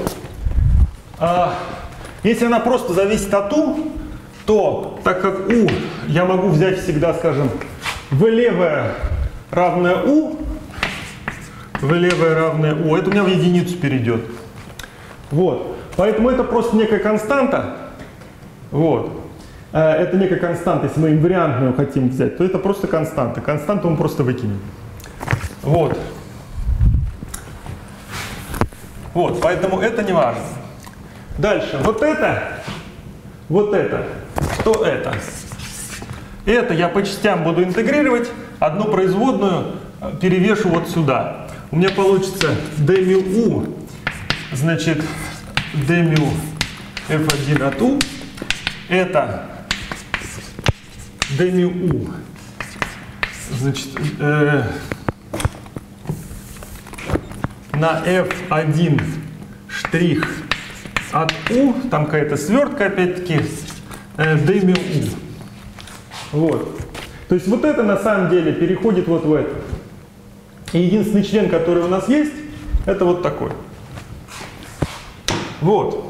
Если она просто зависит от U, то, так как U я могу взять всегда, скажем, V левое равное U, V левое равное U, это у меня в единицу перейдет. Вот. Поэтому это просто некая константа. Вот. Это некая константа, если мы инвариантную хотим взять, то это просто константа. Константу мы просто выкинем. Вот. Вот, поэтому это не важно. Дальше. Вот это. Что это? Это я по частям буду интегрировать. Одну производную перевешу вот сюда. У меня получится d μ u, значит, d μ f1 от u. Это d μ u, значит, на f1 штрих от u, там какая-то свертка опять-таки, d μ u. Вот. То есть вот это на самом деле переходит вот в это. И единственный член, который у нас есть, это вот такой. Вот.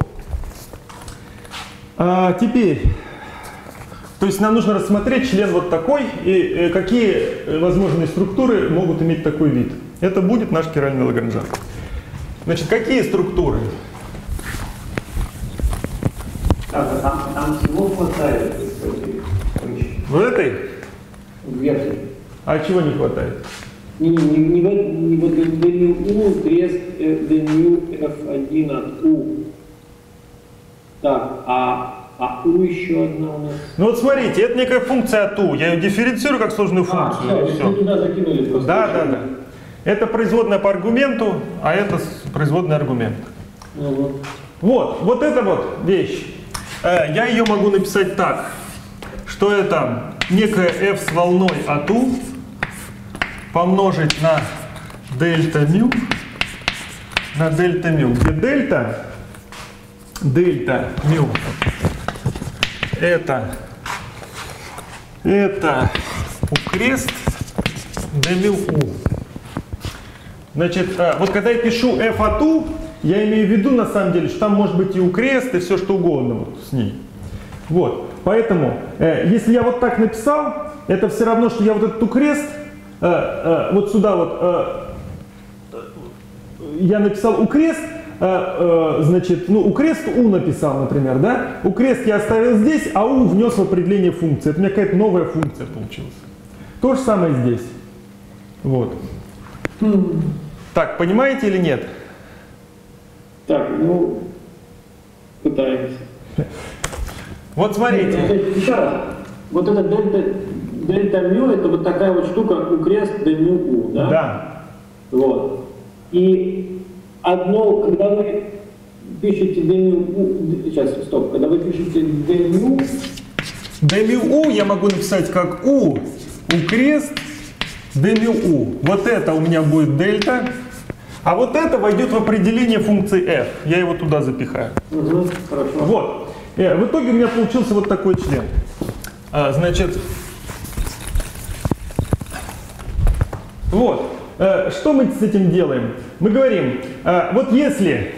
Теперь, то есть нам нужно рассмотреть член вот такой и какие возможные структуры могут иметь такой вид. Это будет наш хиральный Лагранжан. Значит, какие структуры? Там всего хватает. В этой? В верхней. А чего не хватает? Не вот ДНУ, крест ДНУ F1 от U. Так, а U еще одна у нас. Ну вот смотрите, это некая функция от U. Я ее дифференцирую как сложную функцию. Все, туда закинули просто. Да. Это производная по аргументу, а это производный аргумент. Вот эта вот вещь. Я ее могу написать так, что это некая f с волной от U помножить на дельта μ, где дельта μ это U крест d μ U. Значит, вот когда я пишу f от U, я имею в виду на самом деле, что там может быть и U крест, и все что угодно вот с ней. Вот. Поэтому, если я вот так написал, это все равно, что я вот этот U крест вот сюда вот я написал U крест, значит, ну, U крест U написал, например, да? U крест я оставил здесь, а U внес в определение функции. Это у меня какая-то новая функция получилась. То же самое здесь. Вот. Так, понимаете или нет? Так, ну, пытаемся. Вот смотрите. Еще раз. Вот это дельта μ, это вот такая вот штука U крест d μ U, да? Да. Вот. И одно, когда вы пишете d μ U, сейчас, стоп, когда вы пишете d μ U, d μ U я могу написать как U крест dμu. Вот это у меня будет дельта. А вот это войдет в определение функции f. Я его туда запихаю. Хорошо. Вот. В итоге у меня получился вот такой член. Значит, вот. Что мы с этим делаем? Мы говорим, вот если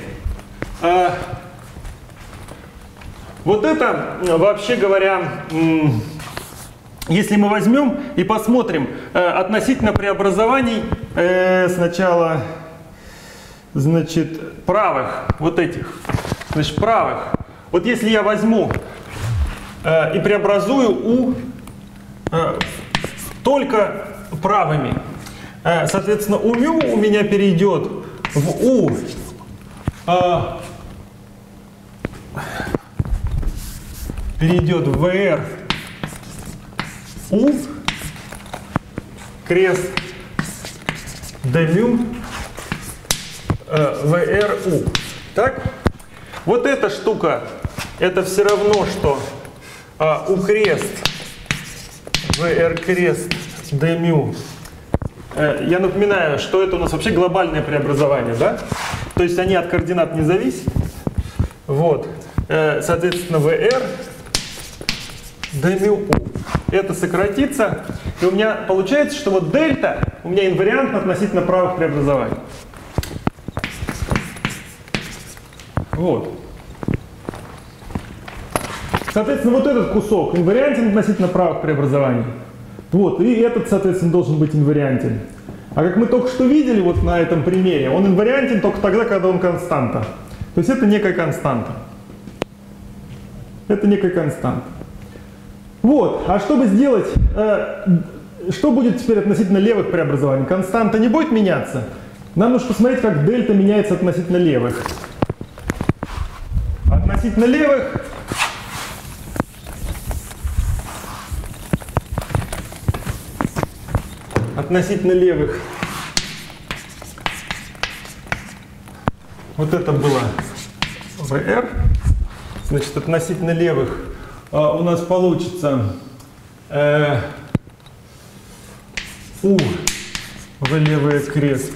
вот это, вообще говоря, если мы возьмем и посмотрим относительно преобразований сначала, значит, правых, вот этих, значит, правых. Вот если я возьму и преобразую U только правыми, соответственно, μ у меня перейдет в U перейдет в VR U крест dμ VRU. Так? Вот эта штука, это все равно, что U крест VR крест dμ. Я напоминаю, что это у нас вообще глобальное преобразование, да? То есть они от координат не зависят. Вот. Соответственно, VR dμu. Это сократится. И у меня получается, что вот дельта у меня инвариантно относительно правых преобразований. Вот. Соответственно, вот этот кусок инвариантен относительно правых преобразований. Вот. И этот, соответственно, должен быть инвариантен. А как мы только что видели вот на этом примере, он инвариантен только тогда, когда он константа. То есть это некая константа. Это некая константа. Вот. А чтобы сделать, что будет теперь относительно левых преобразований? Константа не будет меняться. Нам нужно посмотреть, как дельта меняется относительно левых. Относительно левых вот это было VR. Значит, относительно левых у нас получится U в левый крест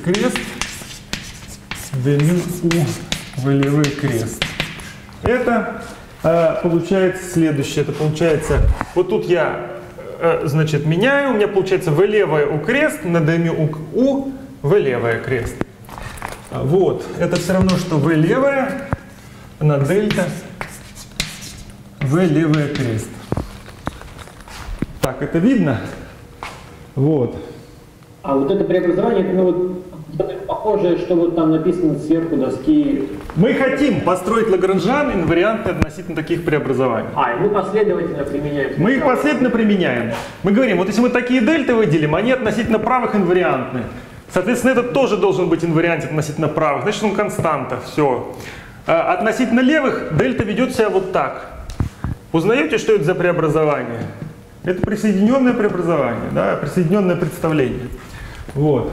dμ U в левый крест. Это получается следующее. Это получается, вот тут я, значит, меняю, у меня получается v левое U крест на dμ U v левое крест. Вот, это все равно, что v левое на дельта v левое крест. Так, это видно? Вот. А вот это преобразование, это, ну, вот, похоже, что вот там написано сверху доски. Мы хотим построить Лагранжан инвариантный относительно таких преобразований. И мы последовательно применяем. Мы их последовательно применяем. Мы говорим, вот если мы такие дельты выделим, они относительно правых инвариантны. Соответственно, этот тоже должен быть инвариантен относительно правых. Значит, он константа. Все. Относительно левых дельта ведет себя вот так. Узнаете, что это за преобразование? Это присоединенное преобразование, да, присоединенное представление. Вот.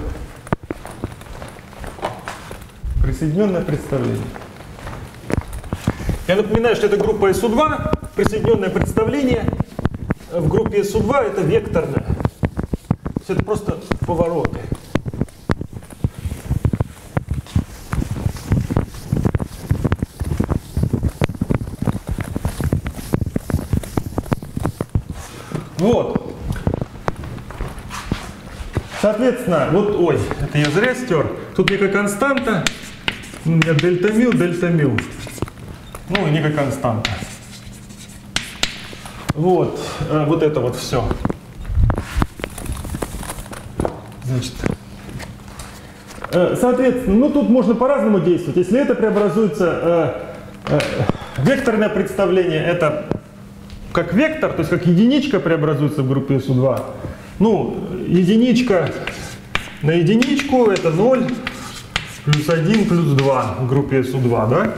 Присоединенное представление. Я напоминаю, что это группа SU2. Присоединенное представление в группе SU2 это векторное. То есть это просто повороты. Вот. Соответственно, вот, ой, это я зря стер. Тут некая константа. У меня дельта мю. Ну и некая константа. Вот. Вот это вот все. Значит. Соответственно, ну тут можно по-разному действовать. Если это преобразуется, векторное представление, это как вектор, то есть как единичка преобразуется в группе SU2. Ну, единичка на единичку это 0, плюс 1, плюс 2 в группе SU2, да?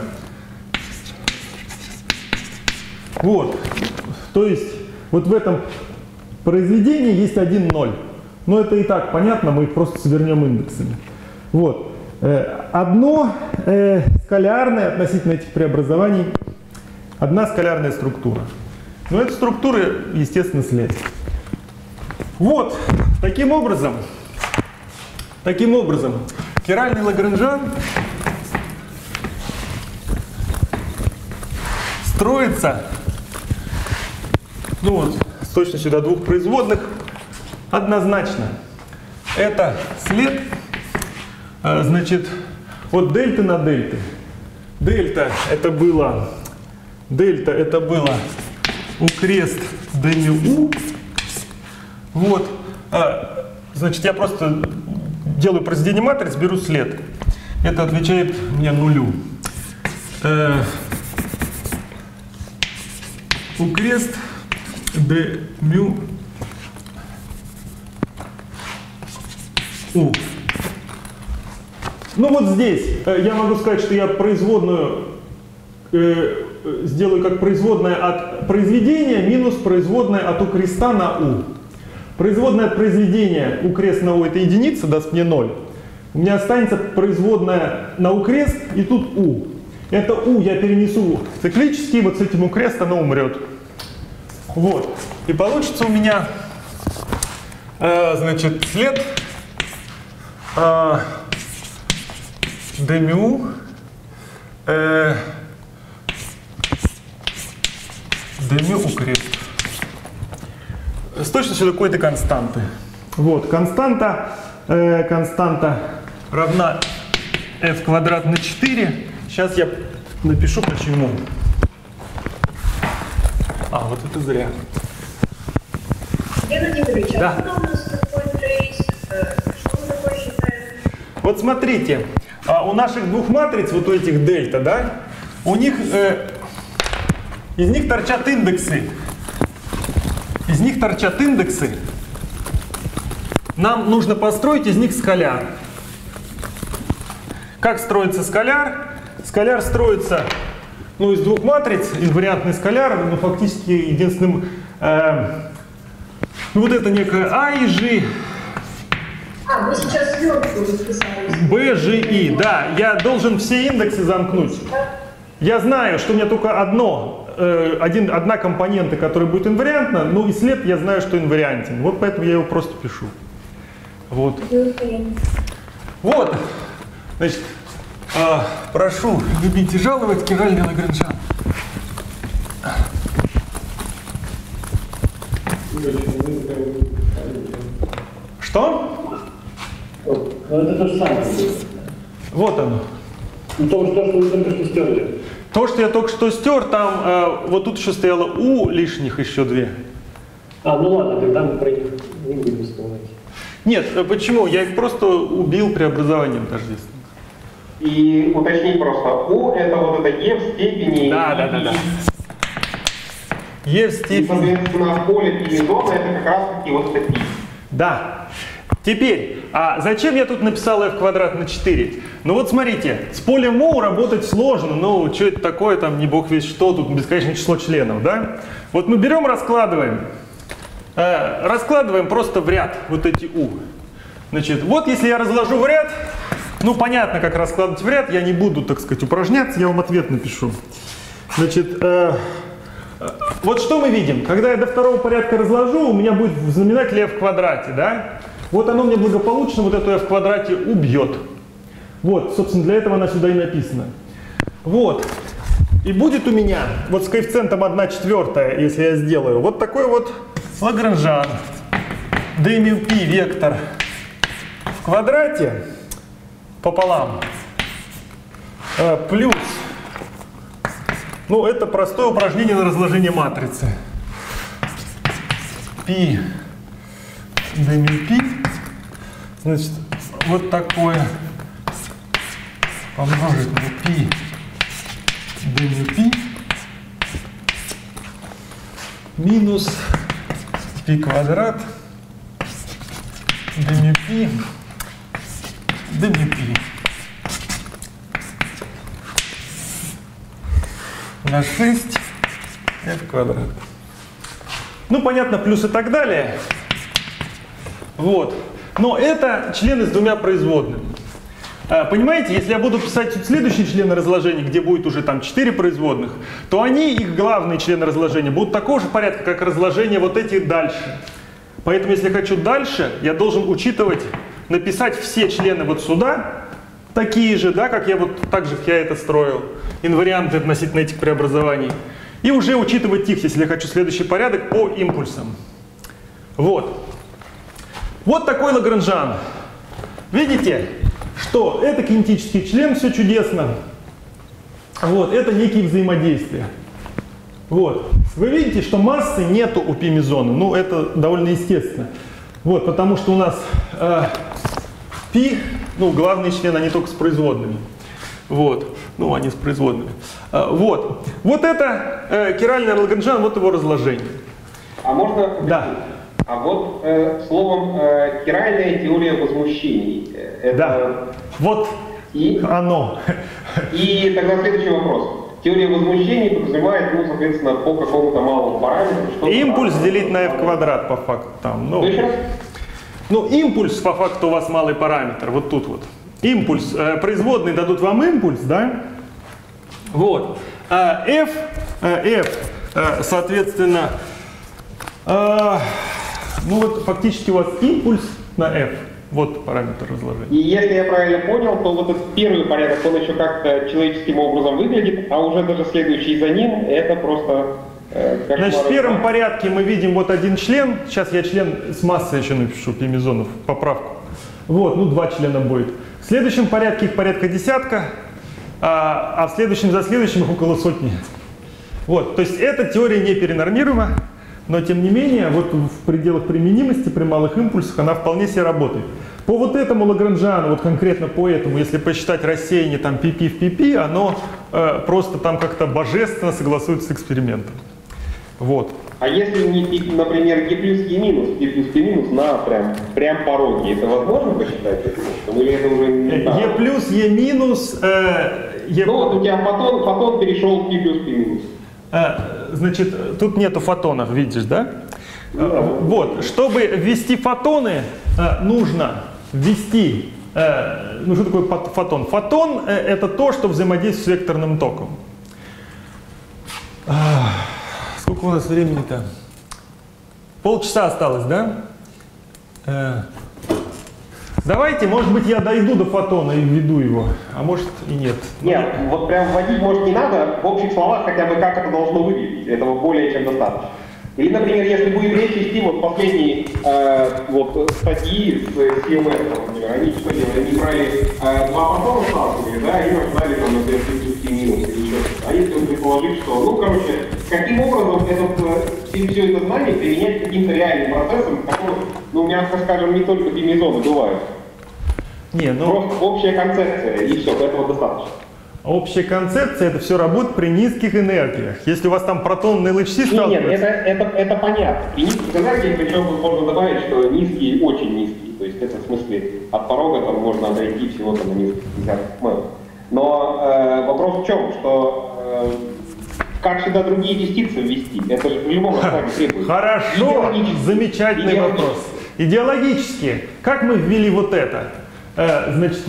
Вот. То есть вот в этом произведении есть 1, 0. Но это и так понятно, мы их просто свернем индексами. Вот. Одно скалярное относительно этих преобразований, одна скалярная структура. Но эта структура, естественно, следствие. Вот, таким образом, Таким образом, хиральный Лагранжан строится, ну вот, с точностью до двух производных однозначно. Это след, значит, от дельты на дельты. Дельта это было укрест d μ u. Вот, значит, я просто делаю произведение матриц, беру след. Это отвечает мне нулю. Укрест d μ u. Ну вот здесь я могу сказать, что я производную сделаю как производная от произведения минус производная от укреста на u. Производная от произведения укрест на u это единица, даст мне 0. У меня останется производная на укрест и тут u. Это u я перенесу циклически, вот с этим укрест оно умрет. Вот. И получится у меня, значит, след d μ d μ укрест с точностью до какой-то константы. Вот, константа равна f квадрат на 4. Сейчас я напишу почему. Вот это зря. Леонид Игоревич, да. А у нас такой трейс? Что мы такое считаем? Вот смотрите, у наших двух матриц, вот у этих дельта, да, у них, из них торчат индексы. Нам нужно построить из них скаляр. Как строится скаляр? Скаляр строится, ну, из двух матриц, инвариантный скаляр, но фактически единственным, ну, вот это некое А и G. Мы сейчас сверху записались. B, G, I, да, я должен все индексы замкнуть. Я знаю, что у меня только одна компонента, которая будет инвариантна, ну и след я знаю, что инвариантен. Вот поэтому я его просто пишу. Вот. Вот. Значит, прошу любить и жаловать хиральный Лагранжан. Что? Это то же самое. Вот оно. Ну, то, что вы только что стерли. То, что я только что стер, там вот тут еще стояло у лишних еще 2. Ну ладно, тогда мы про них не будем вспоминать. Нет, почему? Я их просто убил преобразованием тождественных. И уточнить просто, у это вот это e в степени. Да. e в степени. И, соответственно, в поле пи-зона это как раз таки вот это пи. Да. Теперь, зачем я тут написал f квадрат на 4? Ну вот смотрите, с полем μ работать сложно, ну что это такое, там не бог весь что, тут бесконечное число членов, да? Вот мы берем, раскладываем просто в ряд вот эти u. Значит, вот если я разложу в ряд, ну понятно, как раскладывать в ряд, я не буду, так сказать, упражняться, я вам ответ напишу. Значит, вот что мы видим, когда я до второго порядка разложу, у меня будет в знаменателе f в квадрате, да? Вот оно мне благополучно вот эту f в квадрате убьет. Вот, собственно, для этого она сюда и написана. Вот. И будет у меня, вот с коэффициентом 1/4, если я сделаю, вот такой вот Лагранжан. d μ π вектор в квадрате пополам. Плюс, ну, это простое упражнение на разложение матрицы. Π d μ π, значит, вот такое помножить на π d μ π минус π квадрат d μ π d μ π на 6 f квадрат. Ну, понятно, плюс и так далее. Вот. Но это члены с двумя производными. Понимаете, если я буду писать тут следующие члены разложения, где будет уже там 4 производных, то они, их главные члены разложения, будут такого же порядка, как разложение вот эти дальше. Поэтому, если я хочу дальше, я должен учитывать написать все члены вот сюда, такие же, да, как я вот так же я это строил, инварианты относительно этих преобразований, и уже учитывать их, если я хочу следующий порядок, по импульсам. Вот. Вот такой Лагранжан. Видите, что это кинетический член, все чудесно. Вот, это некие взаимодействия. Вот. Вы видите, что массы нету у π-мезона. Ну, это довольно естественно. Вот, потому что у нас π, ну, главные члены, они только с производными. Вот. Ну, они с производными. Вот. Вот это киральный Лагранжан, вот его разложение. А можно... Да. А вот словом киральная теория возмущений. Это... Да. Вот и... оно. И тогда следующий вопрос. Теория возмущений подразумевает, ну, соответственно, по какому-то малому параметру. Импульс делить на f квадрат по факту. Там, ну, ну, импульс по факту у вас малый параметр, вот тут вот. Импульс, производные дадут вам импульс, да? Вот. F, соответственно, ну вот фактически у вас импульс на f. Вот параметр разложения. И если я правильно понял, то вот этот первый порядок, он еще как-то человеческим образом выглядит, а уже даже следующий за ним, это просто кошмар. Значит, в первом порядке мы видим вот один член. Сейчас я член с массой еще напишу, π-мезонов, поправку. Вот, ну 2 члена будет. В следующем порядке их порядка десятка, а в следующем за следующим их около сотни. Вот, то есть эта теория не перенормируема, но тем не менее, вот в пределах применимости при малых импульсах она вполне себе работает. По вот этому Лагранжану, вот конкретно по этому, если посчитать рассеяние там π в π, оно просто там как-то божественно согласуется с экспериментом. Вот. А если не, например, Г плюс Е минус, Г плюс П минус на прям пороге, это возможно посчитать? Или это уже не Е плюс, Е минус... Ну вот у тебя фотон перешел в Г плюс П минус. Значит, тут нету фотонов, видишь, да? Вот, чтобы ввести фотоны, нужно ввести... Ну, что такое фотон? Фотон — это то, что взаимодействует с векторным током. Сколько у нас времени-то? Полчаса осталось, да? Давайте, может быть, я дойду до фотона и введу его, а может и нет. Нет, вот прям вводить, может, не надо, в общих словах хотя бы как это должно выглядеть, этого более чем достаточно. Или, например, если будем речь вести вот последние вот статьи с CMS, например, они что делали? Они брали 2 фотона сталкивали, да, и рождали там, например, минус или еще что-то. А если он предположит, что, ну, короче, каким образом все это знание применять к каким-то реальным процессам, которых, ну, мягко скажем, не только π-мезоны бывают. Не, ну... Просто общая концепция, и все, этого достаточно. Общая концепция — это все работает при низких энергиях. Если у вас там протонные лучи сталкиваются... Нет, это понятно. При низких энергиях, причем можно добавить, что низкие, очень низкие. То есть это в смысле от порога там можно отойти всего там на несколько десятков метров. Но вопрос в чем, что как сюда другие частицы ввести? Это же в любом раскладе требуется. Хорошо, замечательный вопрос. Идеологически, как мы ввели вот это? Значит,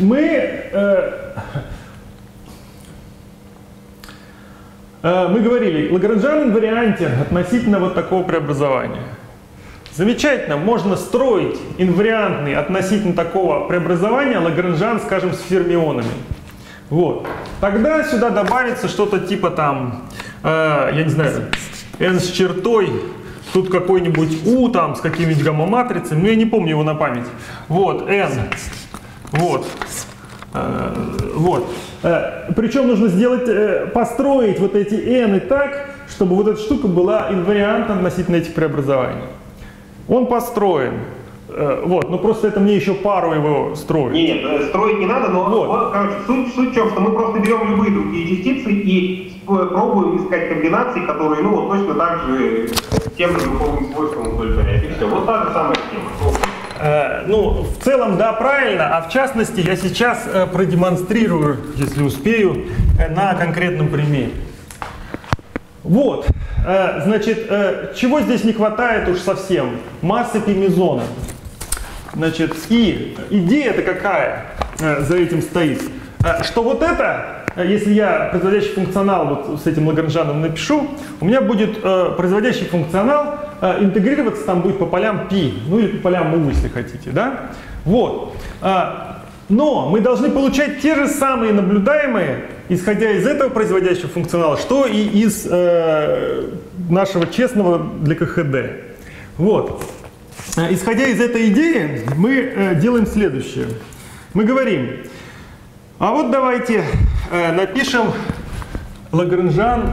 мы говорили, Лагранжан инвариантен относительно вот такого преобразования. Замечательно, можно строить инвариантный относительно такого преобразования Лагранжан, скажем, с фермионами. Вот. Тогда сюда добавится что-то типа там, я не знаю, n с чертой, тут какой-нибудь u там с какими-нибудь гамма-матрицами, но я не помню его на память. Вот, n, вот. Вот. Причем нужно построить вот эти n так, чтобы вот эта штука была инвариантом относительно этих преобразований. Он построен. Вот, но просто это мне еще пару его строить. Нет, строить не надо, но вот, короче, суть в чем, что мы просто берем любые другие частицы и пробуем искать комбинации, которые, ну, вот точно так же тем же духовным свойством удовлетворяют. И все. Вот та же самая тема. Ну, в целом, да, правильно, а в частности я сейчас продемонстрирую, если успею, на конкретном примере. Вот, значит, чего здесь не хватает уж совсем? Массы π-мезона. Значит, и идея-то какая за этим стоит? Что вот это, если я производящий функционал вот с этим Лагранжаном напишу, у меня будет производящий функционал интегрироваться там будет по полям π, ну или по полям u, если хотите, да? Вот. Но мы должны получать те же самые наблюдаемые, исходя из этого производящего функционала, что и из нашего честного для КХД. Вот. Исходя из этой идеи, мы делаем следующее. Мы говорим, а вот давайте напишем Лагранжан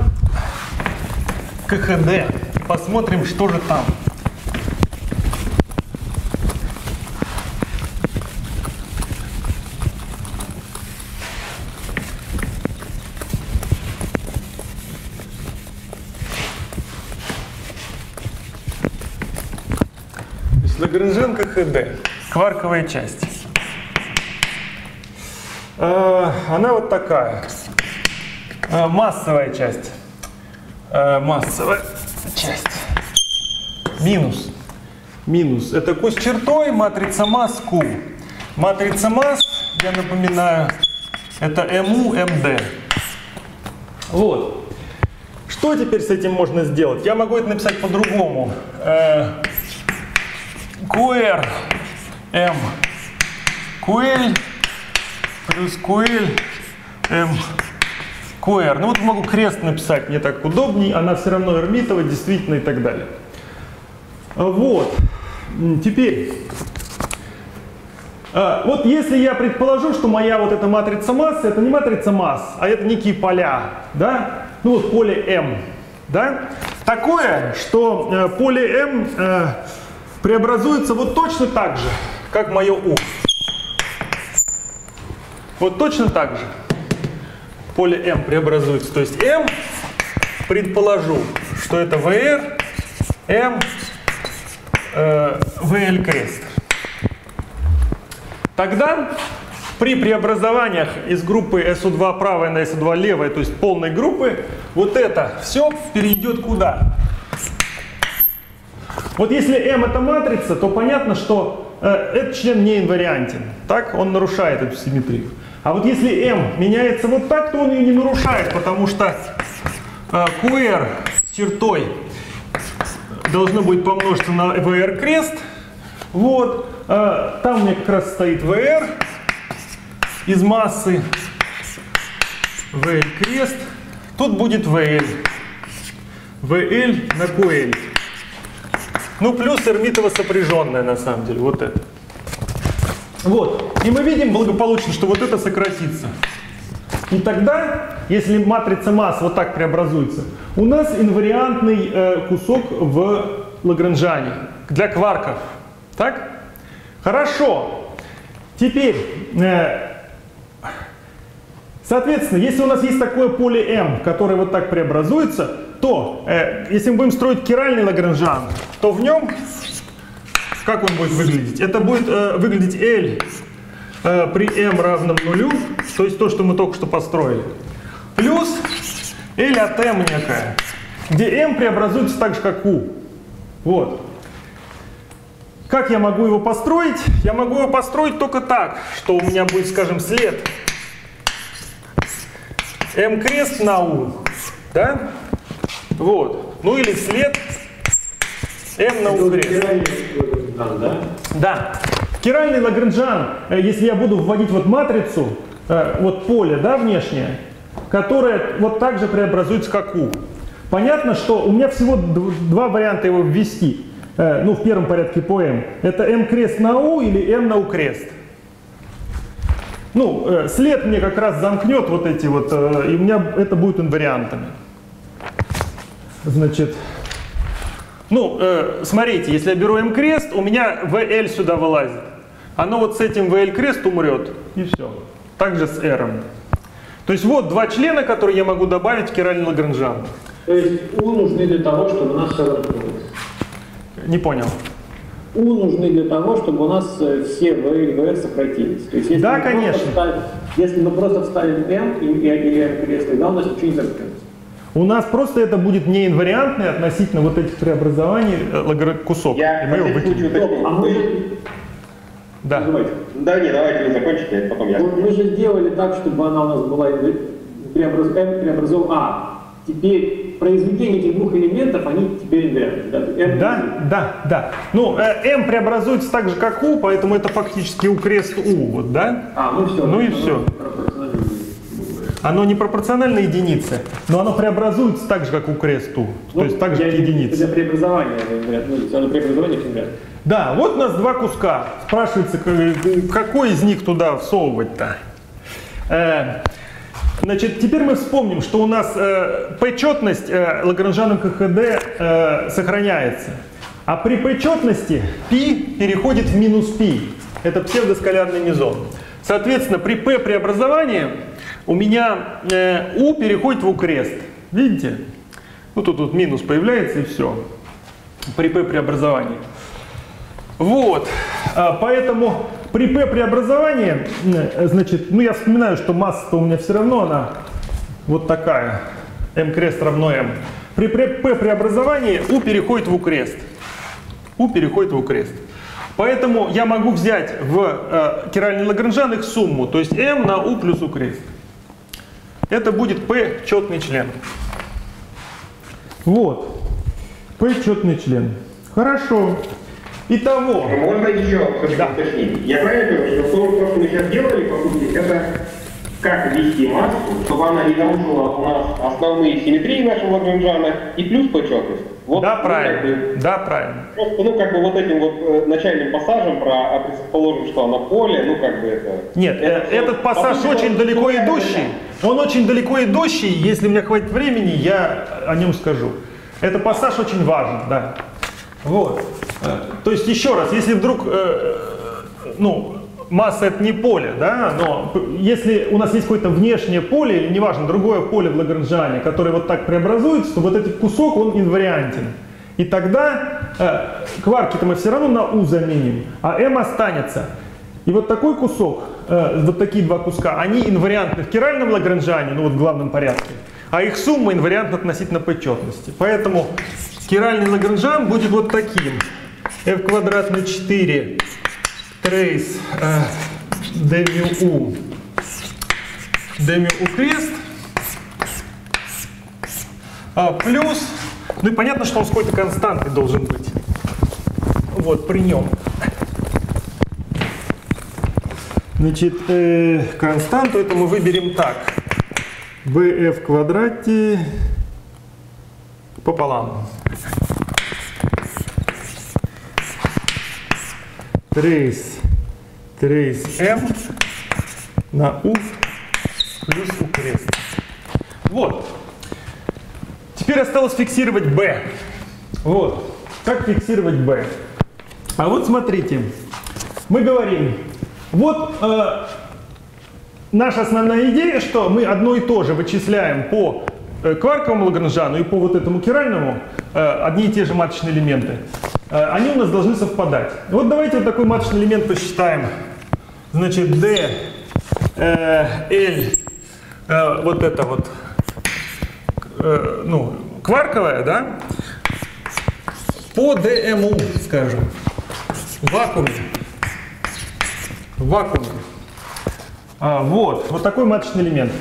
КХД, посмотрим, что же там. Лагранжан КХД, кварковая часть. Она вот такая. Массовая часть. Массовая часть. Минус. Минус. Это Q с чертой, матрица масс Q. Матрица масс, я напоминаю, это МУ, МД. Вот. Что теперь с этим можно сделать? Я могу это написать по-другому. QR M QL плюс QL M QR. Ну вот могу крест написать, мне так удобней, она все равно эрмитова, действительно и так далее. Вот. Теперь, вот если я предположу, что моя вот эта матрица масс, это не матрица масс, а это некие поля, да? Ну вот поле M, да? Такое, что поле M преобразуется вот точно так же, как мое U. Вот точно так же поле M преобразуется. То есть M, предположу, что это VR, M, VL крест. Тогда при преобразованиях из группы SU2 правая на SU2 левая, то есть полной группы, вот это все перейдет куда? Вот если M это матрица, то понятно, что этот член не инвариантен. Так? Он нарушает эту симметрию. А вот если M меняется вот так, то он ее не нарушает, потому что QR с чертой должно будет помножиться на VR крест. Вот. Там у меня как раз стоит VR из массы. VL крест. Тут будет VL. VL на QL. Ну, плюс эрмитово сопряженное, на самом деле, вот это. Вот. И мы видим благополучно, что вот это сократится. И тогда, если матрица масс вот так преобразуется, у нас инвариантный кусок в Лагранжане для кварков. Так? Хорошо. Теперь, соответственно, если у нас есть такое поле M, которое вот так преобразуется, то, если мы будем строить киральный Лагранжан, то в нем, как он будет выглядеть? Это будет выглядеть L при M равном нулю, то есть то, что мы только что построили, плюс L от M некая, где M преобразуется так же, как U. Вот. Как я могу его построить? Я могу его построить только так, что у меня будет, скажем, след M крест на U, да? Вот. Ну или след M на U крест. Да. Киральный Лагранжан, если я буду вводить вот матрицу, вот поле, да, внешнее, которое вот так же преобразуется, как U. Понятно, что у меня всего два варианта его ввести. Ну, в первом порядке по M. Это M крест на U или M на U крест. Ну, след мне как раз замкнет вот эти вот, и у меня это будет инвариантами. Значит, ну, смотрите, если я беру M крест, у меня VL сюда вылазит. Оно вот с этим VL крест умрет, и все. Также с R. То есть вот два члена, которые я могу добавить в киральный Лагранжан. То есть U нужны для того, чтобы у нас все раскрылось. Не понял. U нужны для того, чтобы у нас все VL и VR сократились. То есть, если да, конечно. Если мы просто вставим M и M крест, тогда у нас ничего не закрылось. У нас просто это будет не инвариантный относительно вот этих преобразований кусок. Я и мы его выкинем. Да. Да, не, давайте вы закончите, это потом я. Мы же сделали так, чтобы она у нас была преобразована теперь произведение этих двух элементов, они теперь инвариантны, да? Да. Ну, m преобразуется так же, как u, поэтому это фактически u крест u, вот, да? Ну все. Ну и все. Оно не пропорционально единице, но оно преобразуется так же, как у крест u, то есть так же, как единица. Для преобразования инвариантно. Да, вот у нас два куска. Спрашивается, какой из них туда всовывать-то? Значит, теперь мы вспомним, что у нас p-четность лагранжаном КХД сохраняется. А при p-четности π переходит в минус π. Это псевдоскалярный мезон. Соответственно, при p преобразовании у меня u переходит в u крест. Видите? Ну тут минус появляется и все. При p преобразовании. Вот. Поэтому при p преобразовании, значит, ну я вспоминаю, что масса-то у меня все равно она вот такая. m крест равно m. При p преобразовании u переходит в u крест. u переходит в u крест. Поэтому я могу взять в Киральный-Лагранжан их сумму, то есть m на u плюс u крест. Это будет p четный член. Вот. p четный член. Хорошо. Итого. Можно еще уточнить? Я правильно понял, что то, что мы сейчас делали, по сути, это как ввести массу, чтобы она не нарушила у нас основные симметрии нашего Лагранжана и плюс p-четность. Вот, да, правильно. Да, правильно. Просто, вот этим вот начальным пассажем предположим, что она поле, это... Нет, этот пассаж очень далеко идущий. Он очень далеко идущий, если у меня хватит времени, я о нем скажу. Этот пассаж очень важен, да. Вот. То есть, еще раз, если вдруг, масса это не поле, да, но если у нас есть какое-то внешнее поле, или неважно, другое поле в Лагранжане, которое вот так преобразуется, то вот этот кусок, он инвариантен. И тогда кварки-то мы все равно на u заменим, а m останется. И вот такой кусок, вот такие два куска, они инвариантны в Киральном Лагранжане, в главном порядке, а их сумма инвариантна относительно p-четности. Поэтому Киральный Лагранжан будет вот таким. f квадратный 4 трейс d μu крест плюс, ну и понятно, что он с какой-то константой должен быть. Вот, при нем. Значит, константу это мы выберем так. bf в квадрате пополам. Трейс m на u плюс u крест. Вот. Теперь осталось фиксировать b. Вот. Как фиксировать b? А вот смотрите. Мы говорим, вот наша основная идея, что мы одно и то же вычисляем по кварковому Лагранжану и по вот этому Киральному одни и те же маточные элементы. Они у нас должны совпадать. Вот давайте вот такой маточный элемент посчитаем. Значит, D, L, вот это вот, кварковая, да, по DMU, скажем, в вакууме. Вот такой маточный элемент.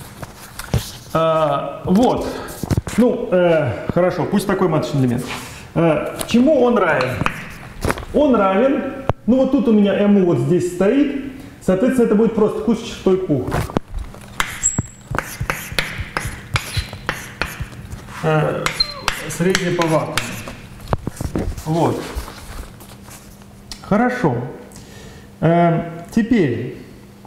Вот. Хорошо, пусть такой маточный элемент. Чему он равен? Он равен, вот тут у меня MU вот здесь стоит, соответственно, это будет просто q6 пух. Среднее по вакууму. Вот. Хорошо. Теперь,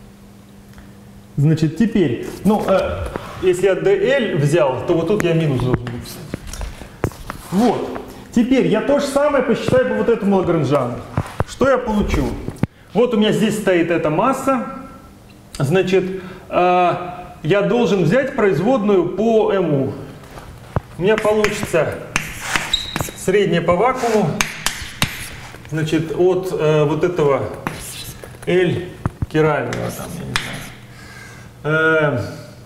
если я DL взял, то вот тут я минус должен написать. Вот. Теперь я то же самое посчитаю по вот этому Лагранжану. Что я получу? Вот у меня здесь стоит эта масса. Значит, я должен взять производную по МУ. У меня получится среднее по вакууму. Значит, от вот этого L кирального, там, я не знаю.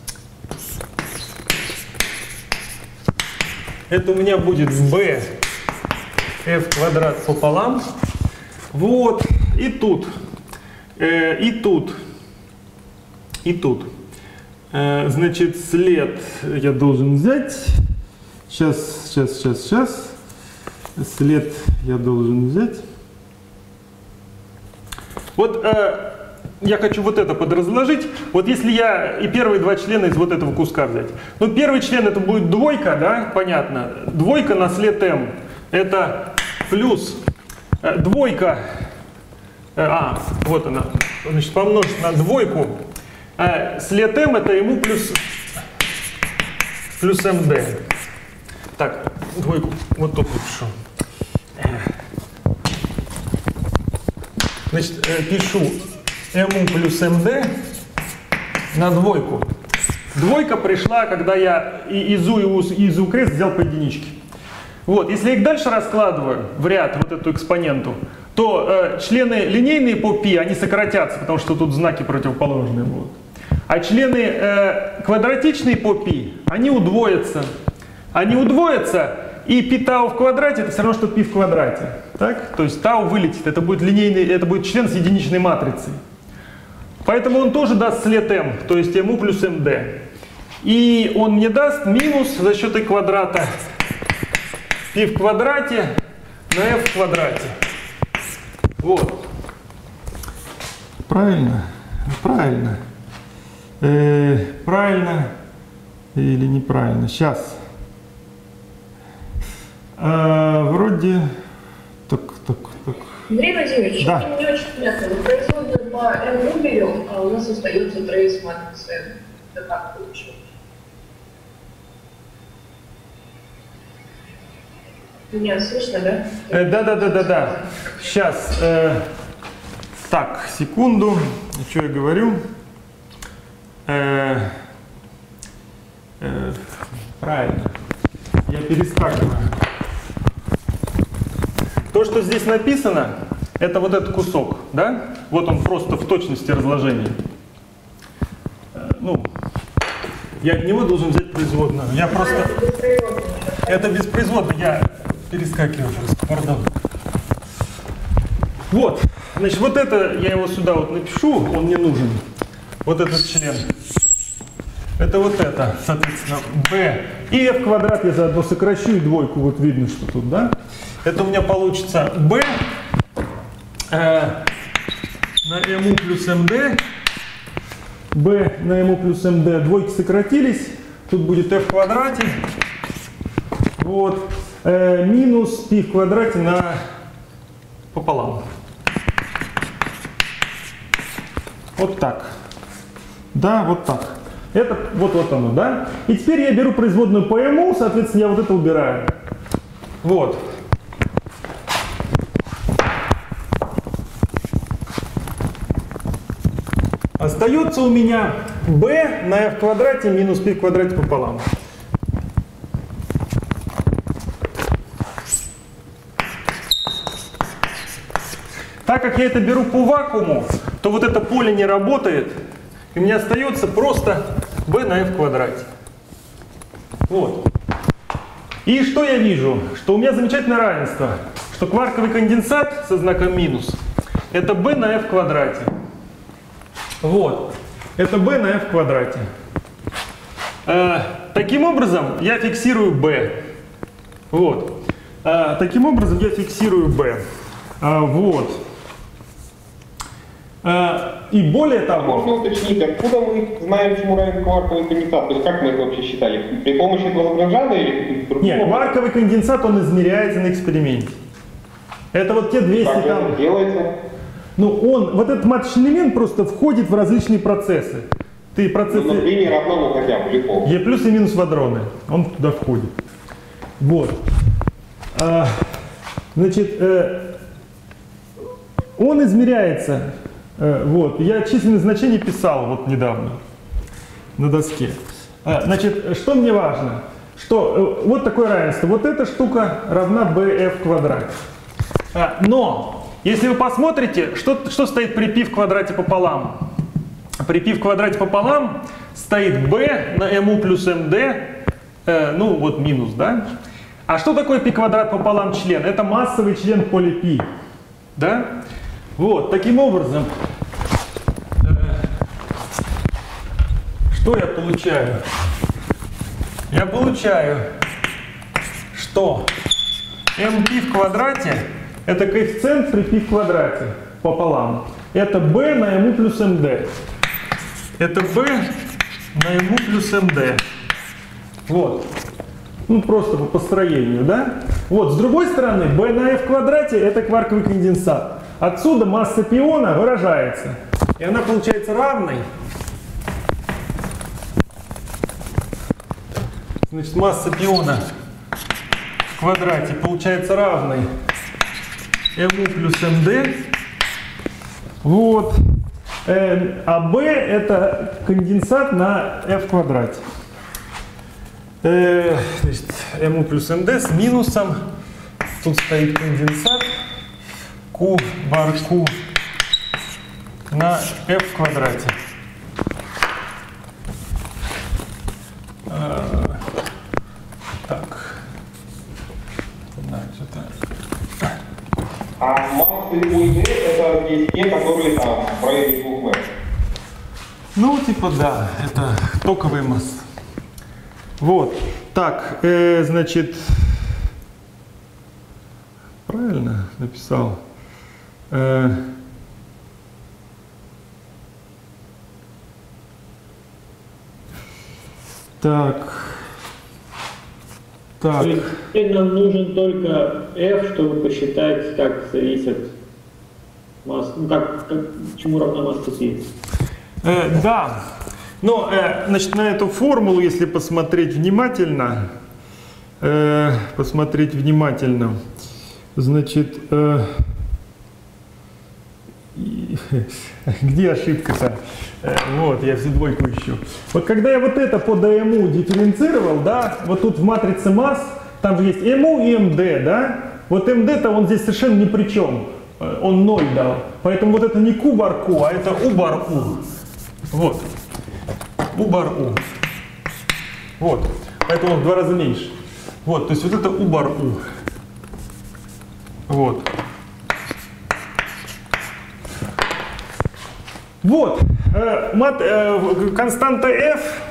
Это у меня будет b f квадрат пополам. Вот. И тут. И тут. Значит, след я должен взять. Сейчас. След я должен взять. Вот я хочу вот это подразложить. Вот если я и первые два члена из вот этого куска взять. Ну, первый член это будет двойка, да, понятно. Двойка на след m. Это плюс двойка. Вот она. Значит, помножить на двойку. След m это ему плюс md. Так, двойку вот тут напишу. Значит, пишу mu плюс md на двойку. Двойка пришла, когда я и ИЗУ крест взял по единичке. Вот, если я их дальше раскладываю в ряд, вот эту экспоненту, то члены линейные по π, они сократятся, потому что тут знаки противоположные будут. А члены квадратичные по π, они удвоятся. Они удвоятся, и π тау в квадрате это все равно, что π в квадрате. Так? То есть тау вылетит, это будет линейный, это будет член с единичной матрицей. Поэтому он тоже даст след m, то есть mu плюс md. И он мне даст минус за счет и квадрата π в квадрате на f в квадрате. Вот. Правильно? Правильно. Правильно или неправильно? Сейчас. Вроде... Так. Андрей Владимирович, да. это не очень понятно. Мы производную по m берем, а у нас остается трейс матрицы m. Это как получилось? Меня слышно, да? Да. Сейчас. Так, секунду. Что я говорю? Правильно. Я перескакиваю. То, что здесь написано, это вот этот кусок, да? Вот он просто в точности разложения. Ну, я от него должен взять производную. Я просто... Это беспроизводно, я перескакиваю просто, пардон. Вот, значит, вот это, я его сюда вот напишу, он мне нужен. Вот этот член. Это вот это, соответственно, b. И f квадрат я заодно сокращу, и двойку, вот видно, что тут, да? Это у меня получится b на mu плюс md. b на mu плюс md. Двойки сократились. Тут будет f в квадрате. Вот. Минус π в квадрате на пополам. Вот так. Да, вот так. Это вот оно, да? И теперь я беру производную по mu, соответственно, я вот это убираю. Вот. Остается у меня b на f в квадрате минус π в квадрате пополам. Так как я это беру по вакууму, то вот это поле не работает, и у меня остается просто b на f в квадрате. Вот. И что я вижу? Что у меня замечательное равенство, что кварковый конденсат со знаком минус это b на f в квадрате. Вот. Это b на f в квадрате. Таким образом я фиксирую b. Вот. Таким образом я фиксирую b. Вот. И более того... Можно уточнить, откуда мы знаем, чему равен кварковый конденсат? То есть как мы это вообще считали? При помощи этого Лагранжана или другого? Нет, кварковый конденсат, он измеряется на эксперименте. Это вот те 200 как там... это делается? Ну, вот этот маточный элемент просто входит в различные процессы. Ты процессы... Ну, например, одному хотя бы, легко. Е плюс и минус в адроны. Он туда входит. Вот. Значит, он измеряется... Вот, я численное значение писал вот недавно на доске. Значит, что мне важно? Что вот такое равенство. Вот эта штука равна bf в квадрате. Но, если вы посмотрите, что стоит при π в квадрате пополам? При π в квадрате пополам стоит b на mu плюс md, ну вот минус, да? А что такое π квадрат пополам член? Это массовый член поля π. Да? Что я получаю? Я получаю, что mπ в квадрате это коэффициент при π в квадрате пополам. Это b на mu плюс md. Это b на mu плюс md. Вот. Ну, просто по построению, да? Вот, с другой стороны, b на f в квадрате это кварковый конденсат. Отсюда масса пиона выражается. И она получается равной. Значит, масса пиона в квадрате получается равной mu плюс md. Вот. А b это конденсат на f в квадрате. Значит, mu плюс md с минусом. Тут стоит конденсат. Q бар Q на f в квадрате. Так. А массы УИД это есть те, которые там в районе 2 метров. Ну, типа да, это токовые массы. Вот. Так, значит, правильно написал. Так. То есть теперь нам нужен только f, чтобы посчитать, как зависит масса, ну чему равна масса π. Да. Но, значит, на эту формулу, если посмотреть внимательно, значит, где ошибка-то? Вот, я всю двойку ищу. Вот когда я вот это по ДМУ дифференцировал, да, вот тут в матрице масс, там же есть МУ и МД, да? Вот МД-то он здесь совершенно ни при чем. Он 0 дал. Поэтому вот это не Q бар Q, а это U бар U. Вот. U бар U. Вот. Поэтому он в 2 раза меньше. Вот, то есть вот это U бар U. Вот. Вот. Константа F,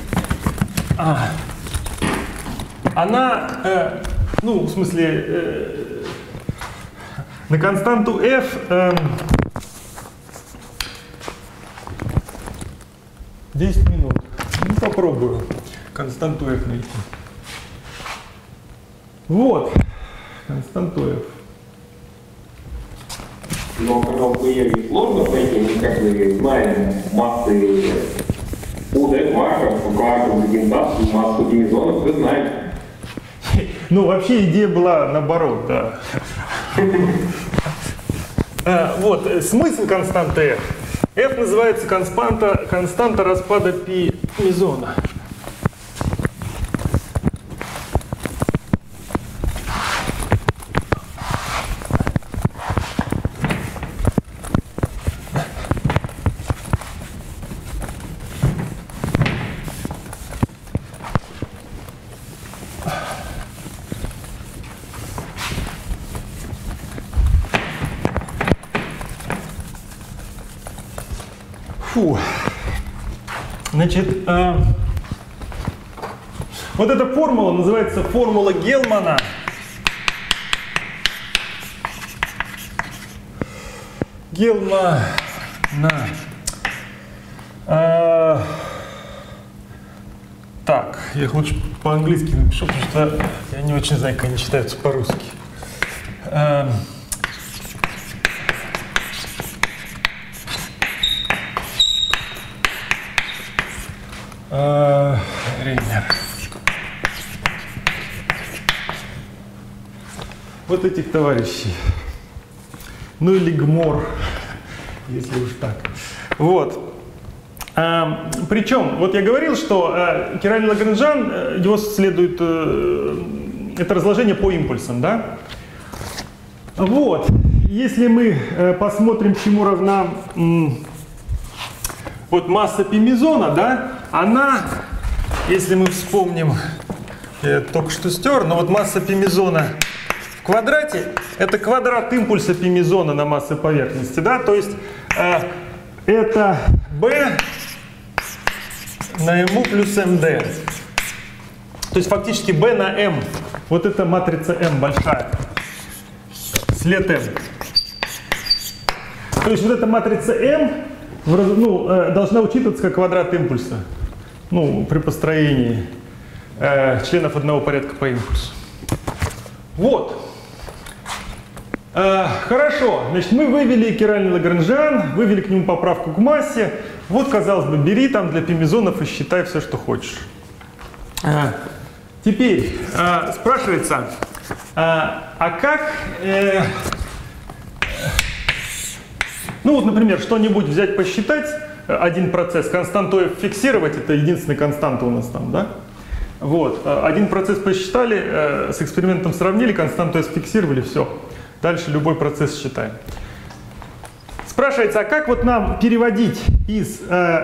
она, ну, в смысле, на константу F 10 минут. Ну, попробую константу F найти. Вот. Константу F. Но казалось бы, ее сложно найти, как мы знаем, массы УД кварков, кварков, конденсат, массу димезонов, вы знаете. Ну, вообще идея была наоборот, да. Вот, смысл константы F. F называется константа распада π мезона. Фу. Значит, вот эта формула называется формула Гелмана. Гелмана. Так, я их лучше по-английски напишу, потому что я не очень знаю, как они читаются по-русски. Рейнер. Вот этих товарищей. Ну или ГМОР, если уж так. Вот. Причем, вот я говорил, что Кирани-Лагранжан, его следует, это разложение по импульсам, да? Вот. Если мы посмотрим, чему равна вот масса π мезона, да, она, если мы вспомним, я только что стер, но вот масса π мезона в квадрате это квадрат импульса π мезона на массы поверхности, да, то есть это b на МУ плюс МД. То есть фактически B на M. Вот эта матрица M большая. След M. То есть вот эта матрица M должна учитываться как квадрат импульса. Ну, при построении членов одного порядка по импульсу. Вот. Хорошо. Значит, мы вывели киральный Лагранжан, вывели к нему поправку к массе. Вот, казалось бы, бери там для пи-мезонов и считай все, что хочешь. Теперь спрашивается, а как, ну вот, например, что-нибудь взять посчитать, один процесс, константу f фиксировать, это единственная константа у нас там, да? Вот, один процесс посчитали, с экспериментом сравнили, константу s фиксировали, все. Дальше любой процесс считаем. Спрашивается, а как вот нам переводить из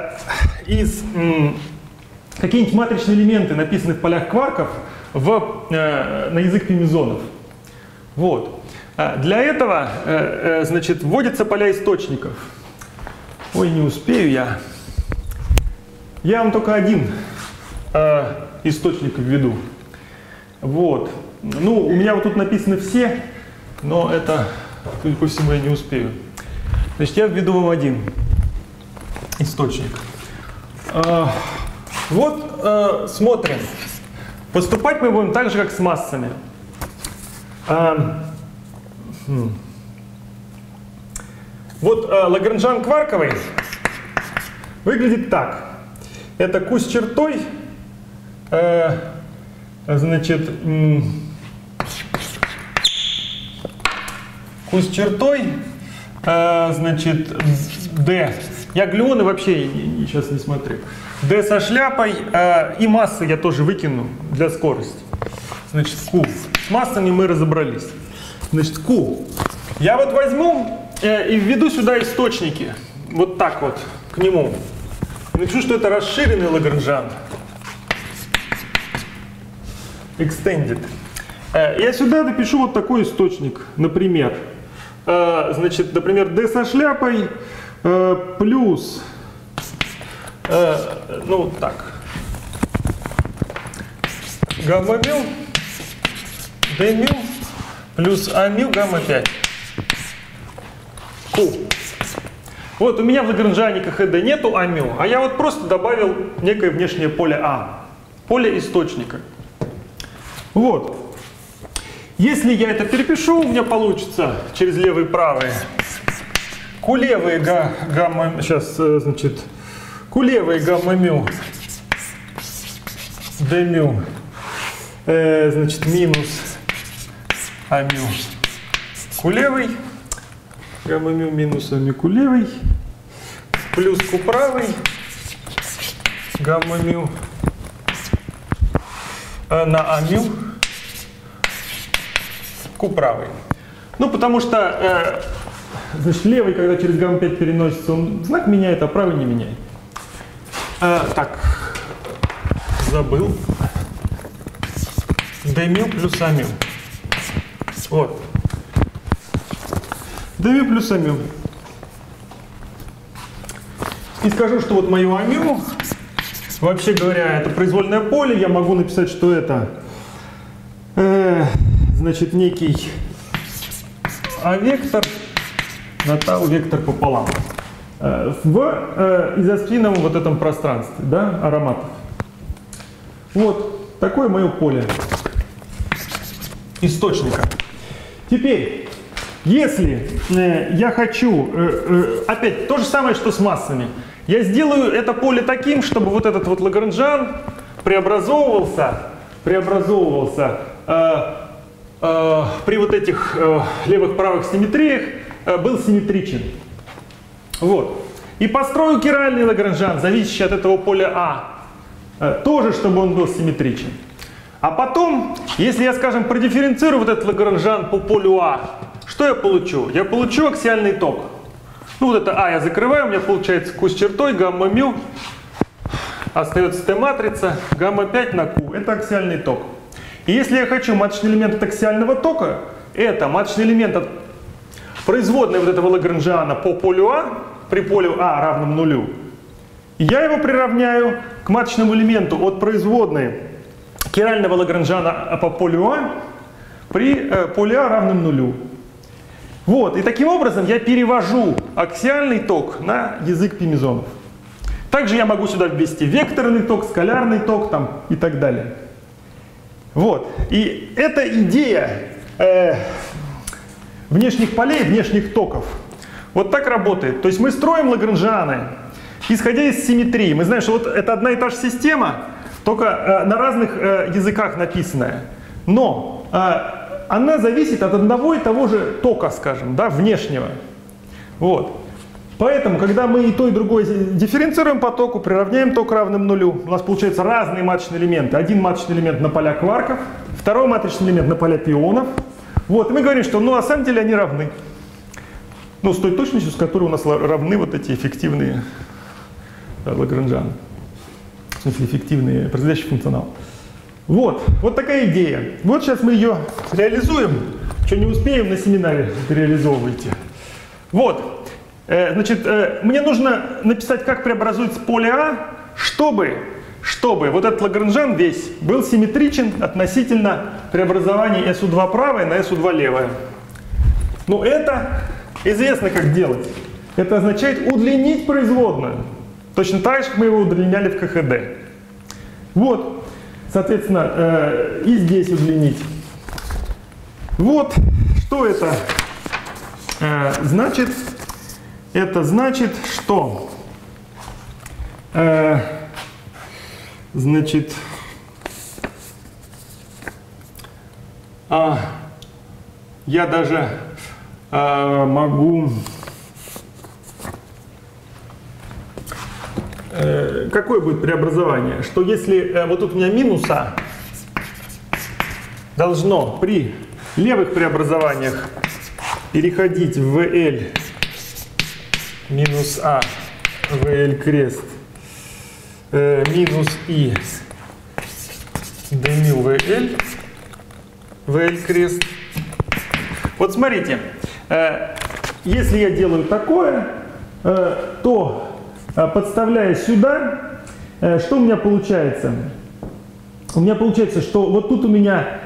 какие-нибудь матричные элементы, написанные в полях кварков, на язык пи-мезонов? Вот. Для этого, значит, вводятся поля источников. Ой, не успею я. Я вам только один источник введу. Вот. Ну, у меня вот тут написаны все, но это, судя по всему, я не успею. Значит, я введу вам один источник. Вот, смотрим. Поступать мы будем так же, как с массами. Вот Лагранжан кварковый выглядит так. Это Q с чертой, значит, Q с чертой, значит, D. Я глюоны вообще сейчас не смотрю. D со шляпой, и массы я тоже выкину для скорости. Значит, Q. С массами мы разобрались. Значит, Q. Я вот возьму и введу сюда источники. Вот так вот, к нему. И напишу, что это расширенный Лагранжан. Extended. Я сюда допишу вот такой источник, например. Значит, например, D со шляпой плюс, ну так, гамма-мю, D-мю плюс А-мю гамма-5. Q. Вот у меня в Лагранжаниках ЭД нету А-мю, а я вот просто добавил некое внешнее поле А. Поле источника. Вот. Если я это перепишу, у меня получится через левые и правые. Q левые гамма, сейчас, значит, Q левые гамма-мю, D-мю, значит, минус А-мю, Q левый, гамма-мю минус А-мю, Q левый, плюс Q правый, гамма-мю на А-мю, Q правый. Ну, потому что, значит, левый, когда через гамма-5 переносится, он знак меняет, а правый не меняет. Так, забыл. D-мю плюс А-мю. Вот. D-мю плюс А-мю. И скажу, что вот мое А-мю, вообще говоря, это произвольное поле. Я могу написать, что это, значит, некий А-вектор на тау-вектор пополам в изоспиновом вот этом пространстве, да, ароматов. Вот такое мое поле источника. Теперь, если я хочу, опять то же самое, что с массами, я сделаю это поле таким, чтобы вот этот вот Лагранжан преобразовывался при вот этих левых-правых симметриях был симметричен. Вот. И построю киральный Лагранжан, зависящий от этого поля А, тоже, чтобы он был симметричен. А потом, если я, скажем, продифференцирую вот этот Лагранжан по полю А, что я получу? Я получу аксиальный ток. Ну вот это А я закрываю, у меня получается Q с чертой, гамма-мю, остается Т-матрица, гамма-5 на Q. Это аксиальный ток. И если я хочу маточный элемент от аксиального тока, это маточный элемент от производной вот этого Лагранжана по полю А, при поле А равном нулю. И я его приравняю к маточному элементу от производной кирального Лагранжана по полю А при поле А равном нулю. Вот, и таким образом я перевожу аксиальный ток на язык Пимезонов. Также я могу сюда ввести векторный ток, скалярный ток там, и так далее. Вот, и эта идея внешних полей, внешних токов, вот так работает. То есть мы строим Лагранжаны, исходя из симметрии. Мы знаем, что вот это одна и та же система, только на разных языках написанная. Но она зависит от одного и того же тока, скажем, да, внешнего. Вот. Поэтому, когда мы и то, и другое дифференцируем по току, приравняем ток равным нулю, у нас получаются разные маточные элементы. Один маточный элемент на поля кварков, второй маточный элемент на поля пионов. Вот. И мы говорим, что на самом деле они равны. Ну, с той точностью, с которой у нас равны вот эти эффективные Лагранжаны. В смысле, эффективные, производящий функционал. Вот, вот такая идея. Вот сейчас мы ее реализуем. Что не успеем, на семинаре реализовывайте. Вот, значит, мне нужно написать, как преобразуется поле А, чтобы вот этот Лагранжан весь был симметричен относительно преобразования SU2 правое на SU2 левое. Ну, это известно, как делать. Это означает удлинить производную. Точно так же, как мы его удлиняли в КХД. Вот. Соответственно, и здесь удлинить. Вот, что это значит? Это значит, что значит, я даже могу... Какое будет преобразование? Что если вот тут у меня минус А должно при левых преобразованиях переходить в VL минус А, VL крест, минус И, dμ VL, VL крест. Вот смотрите, если я делаю такое, то подставляя сюда, что у меня получается? У меня получается, что вот тут у меня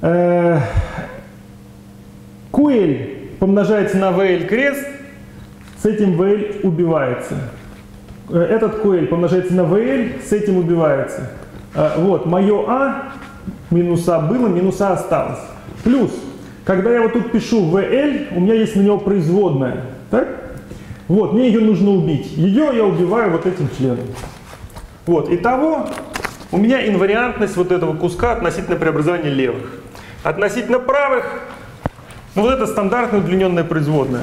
QL помножается на VL крест, с этим VL убивается. Этот QL помножается на VL, с этим убивается. Вот, мое А, минус А было, минус А осталось. Плюс, когда я вот тут пишу VL, у меня есть на него производная. Так? Вот, мне ее нужно убить. Ее я убиваю вот этим членом. Вот, итого у меня инвариантность вот этого куска относительно преобразования левых. Относительно правых, ну вот это стандартная удлиненная производная.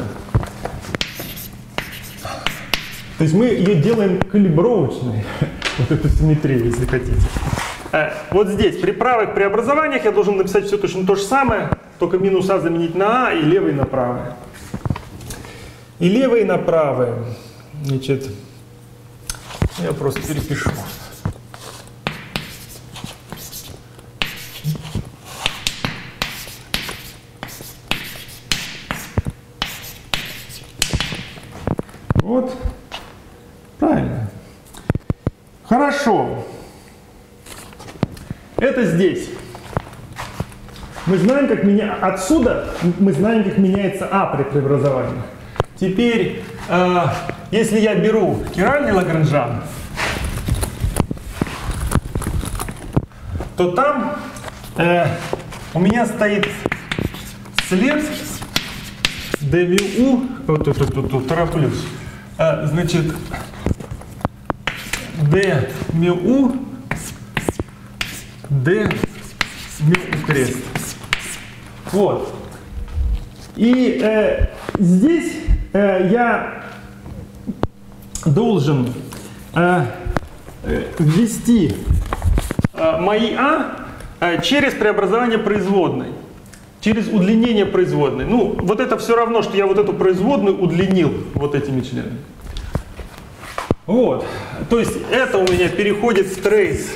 То есть мы ее делаем калибровочной, вот эту симметрию, если хотите. Вот здесь, при правых преобразованиях я должен написать все точно то же самое, только минус А заменить на А и левый на правое. И левые на правые. Значит, я просто перепишу. Вот. Правильно. Хорошо. Это здесь. Мы знаем, как отсюда мы знаем, как меняется А при преобразовании. Теперь, если я беру киральный Лагранжан, то там у меня стоит след dμu, вот тут тороплюсь, значит, dμu, dμu крест. Вот. И здесь я должен ввести мои А через преобразование производной, через удлинение производной. Ну, вот это все равно, что я вот эту производную удлинил вот этими членами. Вот. То есть это у меня переходит в трейс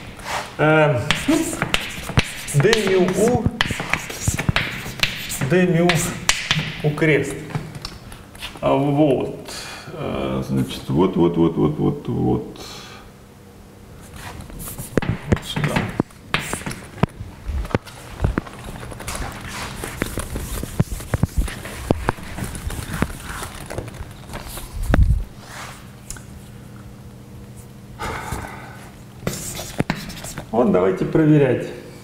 dμu крест. Вот. значит, вот сюда. Вот давайте проверять.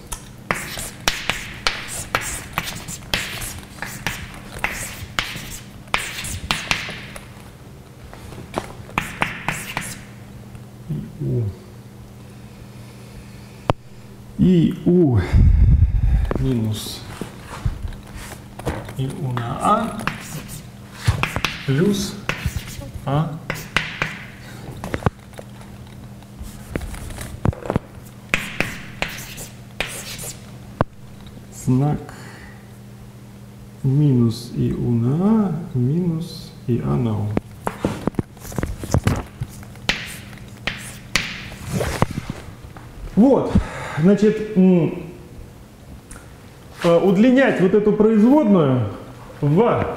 ИУ Минус ИУ на А плюс А знак минус ИУ на А минус ИА на У. Вот, значит, удлинять вот эту производную в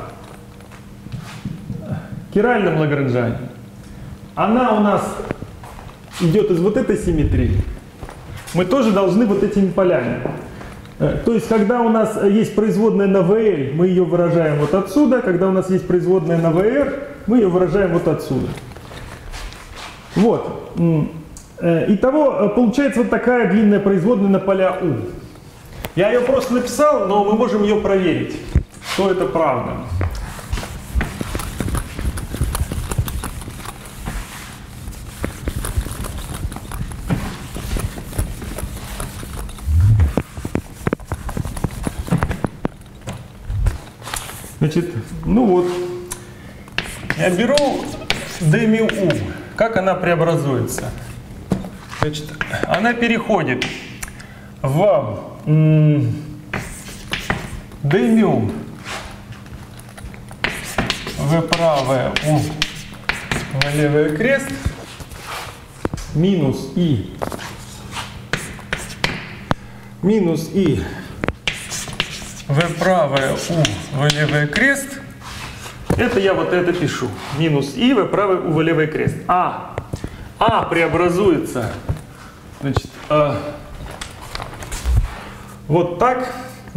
киральном Лагранжане, она у нас идет из вот этой симметрии. Мы тоже должны вот этими полями. То есть, когда у нас есть производная на VL, мы ее выражаем вот отсюда. Когда у нас есть производная на VR, мы ее выражаем вот отсюда. Вот. Итого получается вот такая длинная производная на поля U. Я ее просто написал, но мы можем ее проверить, что это правда. Значит, ну вот, я беру d-μ-u. Как она преобразуется? Значит, она переходит в d-μ в правое u в левый крест минус i в правое u в левый крест. Это я вот это пишу. Минус i в правый u в левый крест. А преобразуется, значит, вот так.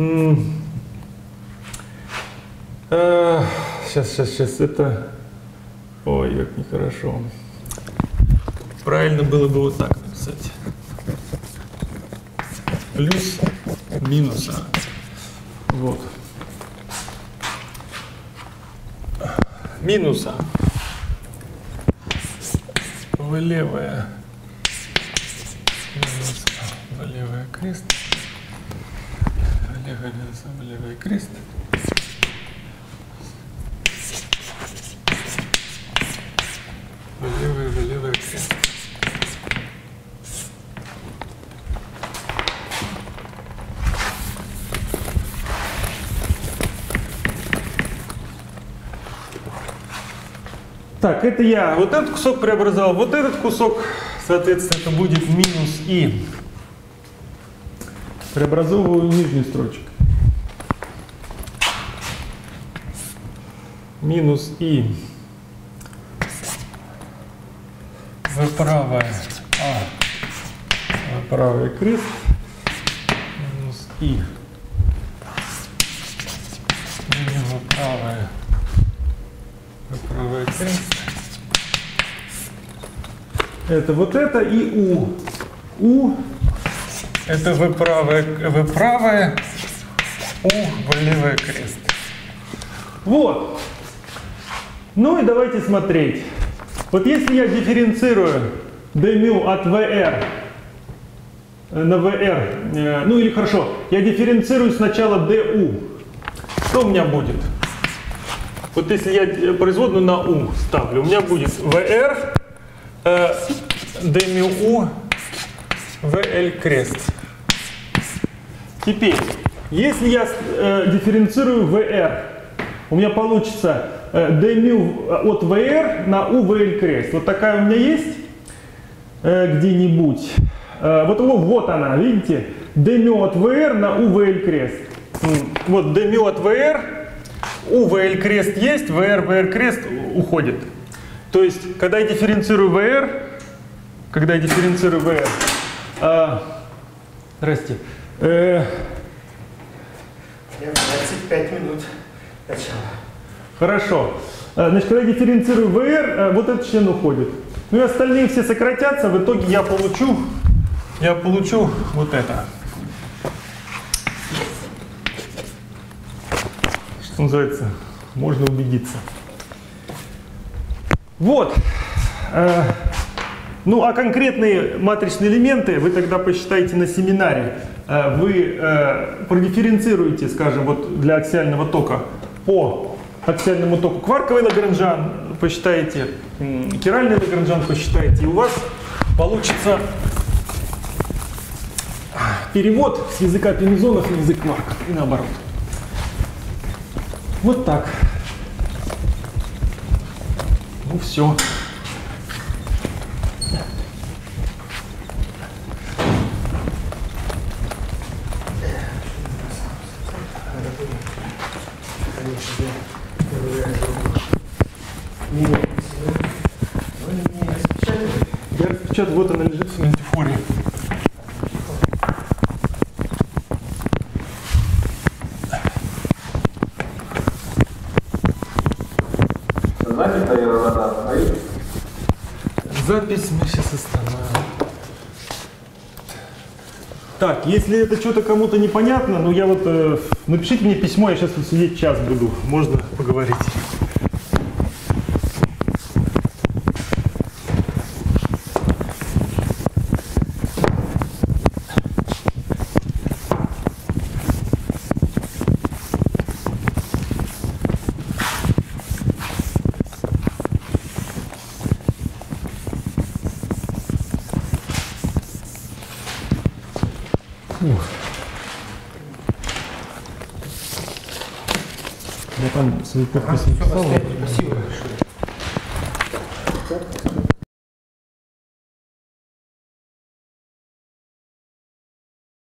Сейчас, это... Ой, как нехорошо. Правильно было бы вот так написать. Плюс минуса. Вот. Минуса в левое, минус в левый крест, в левый крест, в левый крест. Так, это я вот этот кусок преобразовал, вот этот кусок, соответственно, это будет минус и. Преобразовываю нижнюю строчку. Минус и в правое, в правый крест, минус и в правое. Правый крест. Это вот это и U. U это в правое, U в левый крест. Вот. Ну и давайте смотреть. Вот если я дифференцирую d-μ от VR на VR, ну или хорошо, я дифференцирую сначала du, что у меня будет? Вот если я производную на U ставлю, у меня будет VR d-μ-u в L крест. Теперь, если я дифференцирую VR, у меня получится d-μ от VR на u в L крест. Вот такая у меня есть где-нибудь. Вот она, видите? d-μ от VR на u в L крест. Вот d-μ от VR. У в L крест есть, VR крест уходит. То есть, когда я дифференцирую VR, здрасте. 25 минут начала. Хорошо. Значит, когда я дифференцирую VR, вот этот член уходит. Ну и остальные все сократятся, в итоге я получу вот это. Что называется, можно убедиться. Вот. Ну, а конкретные матричные элементы вы тогда посчитаете на семинаре. Вы продифференцируете, скажем, вот для аксиального тока по аксиальному току кварковый Лагранжан, посчитаете, киральный Лагранжан посчитаете, и у вас получится перевод с языка пинзонов на язык кварков и наоборот. Вот так. Ну все. Я распечатал, вот она лежит в синантифоре. Запись, наверное, надо остановить. Запись мы сейчас остановим. Так, если это что-то кому-то непонятно, ну я вот, напишите мне письмо, я сейчас тут сидеть час буду, можно поговорить. Я там свои подписи написал. Спасибо большое.